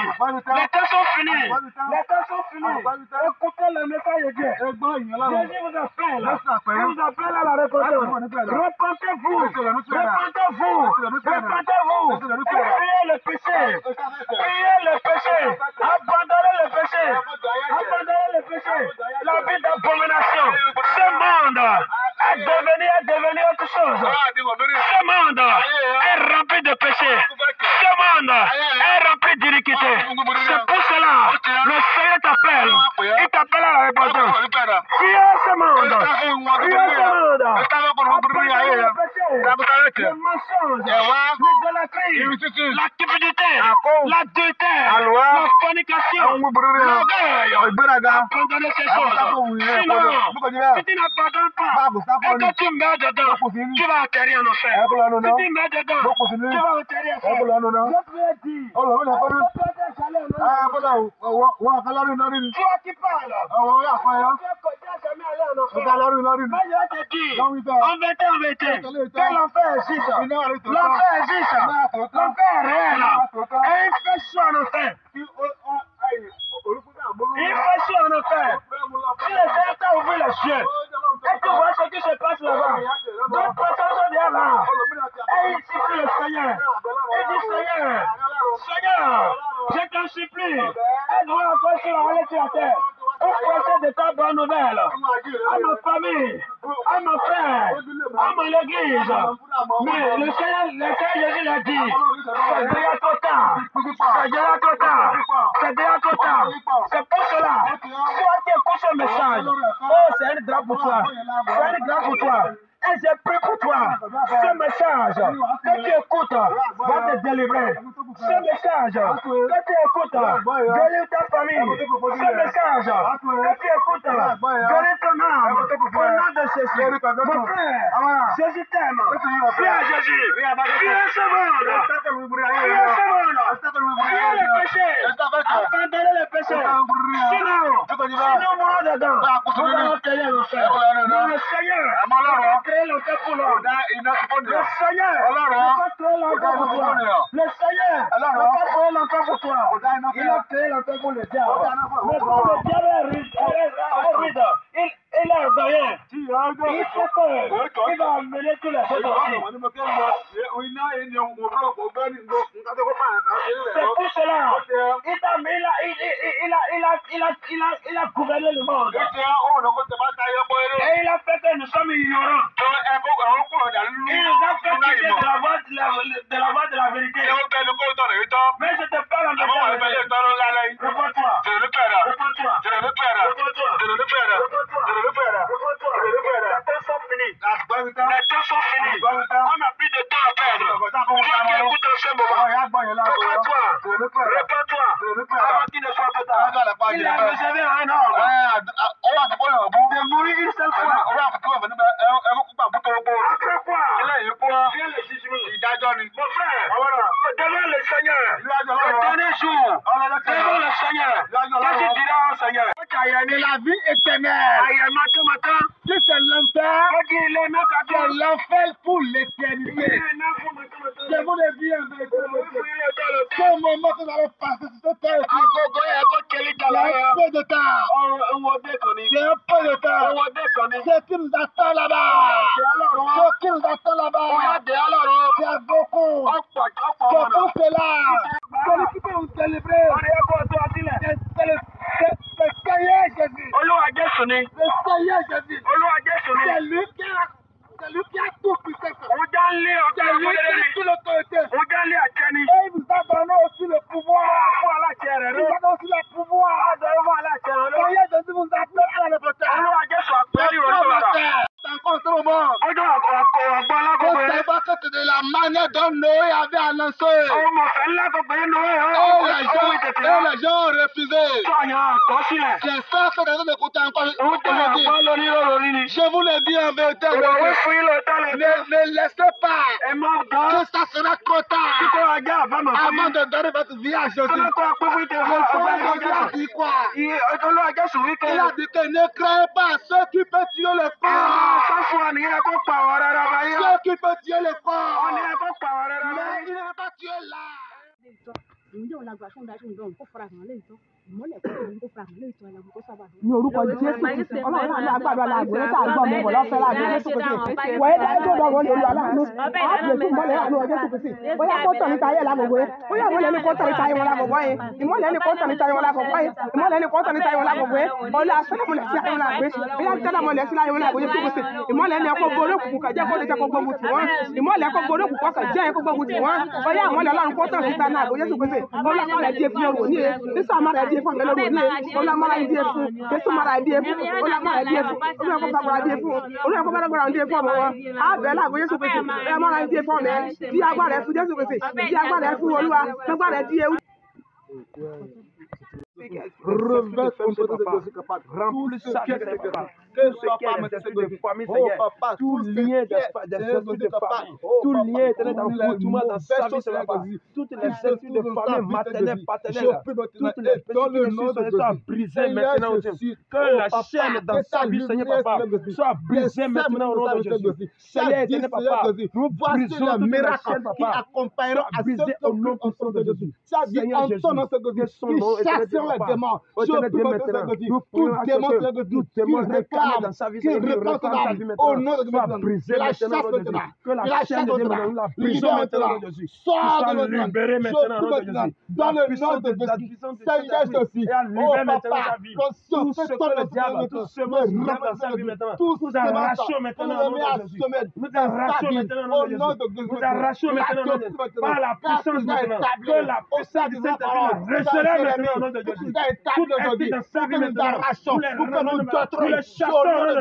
Écoutez le message de Dieu. Jésus vous appelle. Il vous appelle à la repentance. Repentez-vous. Fuyez le péché. Abandonnez le péché. La vie d'abomination. Ce monde est devenu autre chose. Ce monde est rempli de péché. Ce monde est rempli d'iniquité. C'est pour cela le Seigneur t'appelle. Il t'appelle à la repentance. Fuyez ce monde. Le mensonge, l'idolâtrie, la cupidité, l'adultère, la fornication, l'orgueil. Abandonnez ces choses. Sinon, si tu n'abandonnes pas et que tu meurs dedans, tu vas atterrir en enfer. Si tu meurs dedans, tu vas atterrir en enfer. Je peux dire, toi qui parles, tu n'as jamais allé en enfer. Mais je te dis, en vérité, que l'enfer existe. L'enfer existe. L'enfer est réel. Et il fait chaud en enfer. Si le Seigneur t'a ouvert les yeux, et tu vois ce qui se passe là-bas, d'autres personnes sont derrière là. Et il supplie le Seigneur. Il dit, Seigneur, je t'en supplie, aide-moi encore sur la relève sur la terre. Pour passer de ta bonne nouvelle à ma famille, à mon frère, à mon église. Mais le Seigneur Jésus l'a dit, c'est déjà trop tard. C'est pour cela, toi qui écoutes ce message, oh c'est un drap pour toi. Et j'ai pris pour toi ce message que tu écoutes va te délivrer. Ce message que tu écoutes guérir ta famille. Ce message que tu écoutes guérir ton âme. Au nom de Jésus. Mon frère, Jésus t'aime. Viens à Jésus. Viens ce monde. Viens ce monde. Viens le péché. Abandonnez le péché. Sinon moi dedans. Nous allons payer le fer. Le Seigneur va créer le fait pour nous. Le Seigneur va créer l'enfer pour toi. Le Seigneur va pas créer l'enfer pour toi. Il a créé l'enfer pour le diable. Mais quand le diable est rude, il est orgueilleux. Il fait peur. Il va amener tous les autres. C'est pour cela. Il a gouverné le monde. Et il a fait que nous sommes ignorants. Il nous a fait quitter de la voie de la vérité. Mais je te parle en vérité. Réponds-toi. Les temps sont finis. On n'a plus de temps à perdre. Toi qui écoutes en ce moment, réponds-toi. Avant qu'il ne soit trop tard. Il a réservé un homme de mourir une seule fois. Après quoi vient le jugement. Mon frère, devant le Seigneur, le dernier jour, devant le Seigneur, qu'est-ce que tu diras au Seigneur? La vie éternelle. C'est l'enfer. C'est l'enfer pour l'éternité. Je vous le dis en vérité. Ce moment que vous allez passer sur cette terre, il y a un peu de temps. Il y a un peu de temps. Ce qui nous attend là-bas. Ce qui nous attend là-bas. Il y a beaucoup. C'est pour cela. Celui qui peut vous délivrer. C'est le Seigneur Jésus. Le Seigneur Jésus. C'est lui qui a tout puissance. C'est lui qui a toute l'autorité. Et il nous a donné aussi le pouvoir. Il nous a donné aussi le pouvoir. Seigneur Jésus vous appelle à la liberté. Encore ce moment. C'est de la manière dont Noé avait annoncé. Et les gens ont refusé. C'est ça que nous écoutons encore. Je vous le dis en vérité. Ne laissez pas que ça sera trop tard avant de donner votre vie à Jésus. Il a dit quoi? Il a dit que ne créez pas ceux qui peuvent tuer le corps. Ceux qui peuvent tuer le corps. Mais il ne va pas tuer là. Ní orúkọ Jésù Kristi Ọlọ́run náà ní agbára aláàgbé tá a gbọ́ ọmọ ìbọ̀lá ọ̀fẹ́ láàgbé Jésù Kristi wọ́n yẹ kí ọ̀dọ́ wọn lè lo aláàánú àti èsì ìmọ̀lẹ̀ àánú Jésù Kristi bóyá kó tọ̀ níta ayé lágbègbè yẹn bóyá ìmọ̀lẹ̀ ní kó tọ̀ níta ayé wọn lágbègbè yẹn ìmọ̀lẹ̀ ní kó tọ̀ níta ayé wọn lágbègbè yẹn ìmọ̀lẹ̀ ní kó tọ̀ níta ayé wọn lágbègbè yẹn ọ̀lẹ́ asọ́nàmọ̀lẹ̀ sí ayé wọn lágbè bóyá jẹ́nàmọ̀lẹ̀ sí ayé wọn lágbè Jésù Kristi ìmọ̀lẹ̀ ní ẹ̀kọ́ borí òkùnkùn kàjẹ́ kó lè jẹ́ kó gbógun tì wọ́n ìmọ̀lẹ̀ ẹ̀kọ́ borí òkùnkùn kàjẹ́ kó gbógun tì wọ́n bóyá ìmọ̀lẹ̀ Ọlọ́run kó tọ̀ níta náà Jésù Kristi ọlọ́mọlẹ̀ díẹ̀ fún ọrùn ní ẹ nísà mara díẹ̀ fún ọmọlẹ̀ òní ẹ ọlọ́mọlẹ̀ díẹ̀ fún Jésù mara díẹ̀ fún ọlọ́mọlẹ̀ díẹ̀ fún olùyẹ̀kọ́ fagbára díẹ̀ fún olùyẹ̀kọ́ fagbára díẹ̀ fún ọmọ wọn abẹ́ láàgbé Jésù Kristi ọlọ́mọlẹ̀ díẹ̀ fún ọmọ ẹ bí agbára ẹ fún Jésù Kristi bí agbára ẹ fún Olúwa agbára ẹ díẹ̀ Revêt ton côté de Jésus capable. Remplis sa vie de papa. Que ce soit par de famille, Seigneur. Tout lien d'esprit de famille. Tout lien d'envoûtement dans sa vie, Seigneur. Toutes les esprits de famille maternelle, paternelle. Toutes les esprits soient brisées maintenant au Dieu. Que la chaîne dans sa vie, Seigneur, papa, soit brisée maintenant au nom de Jésus. Seigneur, éternel, papa, nous brisons le miracle qui accompagnera à brisé au nom de Jésus. Seigneur Jésus, son nom est les démons, tout démon réclame dans sa vie, au nom de Jésus, la chasse maintenant, que la chaîne de démons, la prison maintenant de Jésus, sors de notre libéré maintenant dans le nom de Jésus, Seigneur Jésus, oh papa, tout ce que le diable, tout ce monde dans sa vie maintenant, nous arrachons maintenant au nom de Jésus, nous arrachons maintenant au nom de Jésus, nous arrachons maintenant par la puissance maintenant, que la puissance de cette vie, recevez maintenant au nom de Jésus. tout esprit dans sa vie maintenant, nous les ramenons, nous les chassons,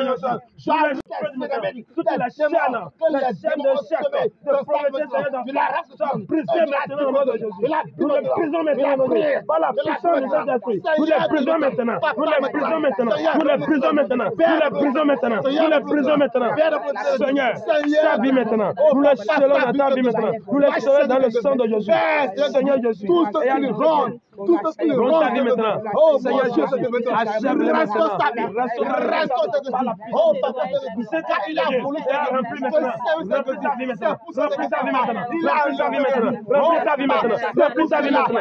toutes les chaînes de chaque, de prométhée, sont brisées maintenant au nom de Jésus. Nous les brisons maintenant par la puissance de Saint-Esprit. Nous les brisons maintenant, nous les brisons maintenant, nous les brisons maintenant, nous les brisons maintenant, nous les brisons maintenant. Seigneur, sa vie maintenant, nous les scellons dans ta vie maintenant, nous les scellons dans le sang de Jésus. Seigneur Jésus, et à nous rendre ta vie maintenant. Oh Seigneur Jésus, achève-le maintenant. Reste par la puissance. Il a voulu remplir maintenant. Remplis ta vie maintenant. Remplis ta vie maintenant. Remplis ta vie maintenant. Remplis ta vie maintenant. Remplis ta vie maintenant.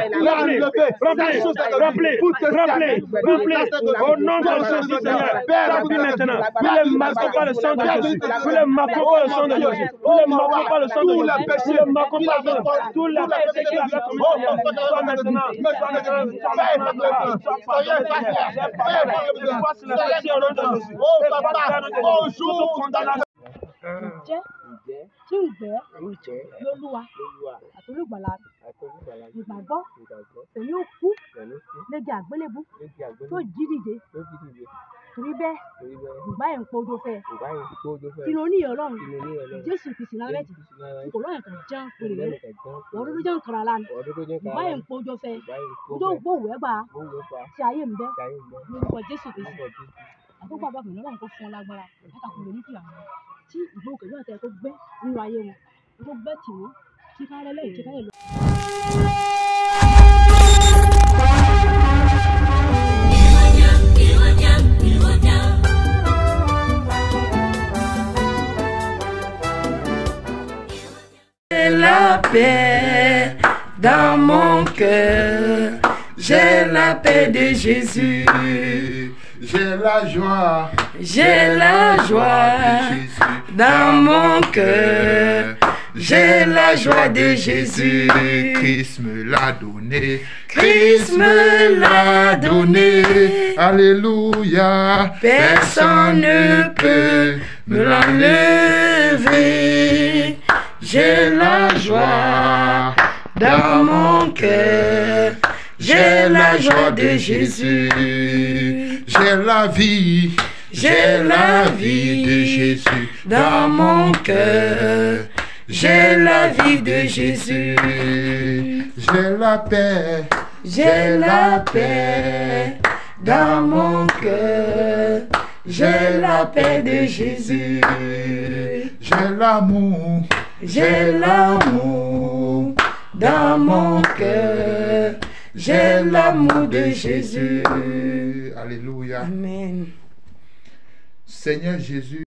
Remplis. Au nom de Jésus, Seigneur, ta vie maintenant. Nous ne marquons pas le sang de Jésus. Nous ne marquons pas le sang de Jésus. Nous ne marquons pas le sang de Jésus. Nous ne marquons pas le sang de Jésus. Tous les péchés qu'il avait commis, soit maintenant. tí ń gbẹ́ lólúwa àtolúgbàlà ìgbàgbọ́ pẹ̀lú òkú lédè àgbélébú tó jí dìde torí bẹ́ẹ̀ ìgbà yẹn ń pọ́jọ́ fẹ́ kí ló ní ọlọ́run jésù kìsì náà rẹ̀tì kò lọ́yìn kan jẹ́ pèrè rẹ̀ wọ́n dúdú jẹ́ nkàrà lánàá ìgbà yẹn ń pọ́jọ́ fẹ́ tó gbówó ẹgbà tí ayé ń bẹ́ lórúkọ jésù kìsì àkókò àbáfẹ́ lọ́rùn kó fún ọ lágbára látàkùn lórí fìlà wọn tí ìgbókè náà tẹ tó gbẹ́ nínú ayé wọn tó gbẹ́ tì wọ́n kí ká lẹ́lẹ́yìn kí ká lè lọ. La paix dans mon cœur, j'ai la paix de Jésus. J'ai la joie dans mon cœur, j'ai la joie de Jésus. Christ me l'a donné, Christ me l'a donné. Alléluia, Personne ne peut me l'enlever. J'ai la joie dans mon cœur, j'ai la joie de Jésus. J'ai la vie de Jésus dans mon cœur, j'ai la vie de Jésus. J'ai la paix dans mon cœur, j'ai la paix de Jésus. J'ai l'amour dans mon cœur, j'ai l'amour de Jésus. Alléluia. Amen. Seigneur Jésus,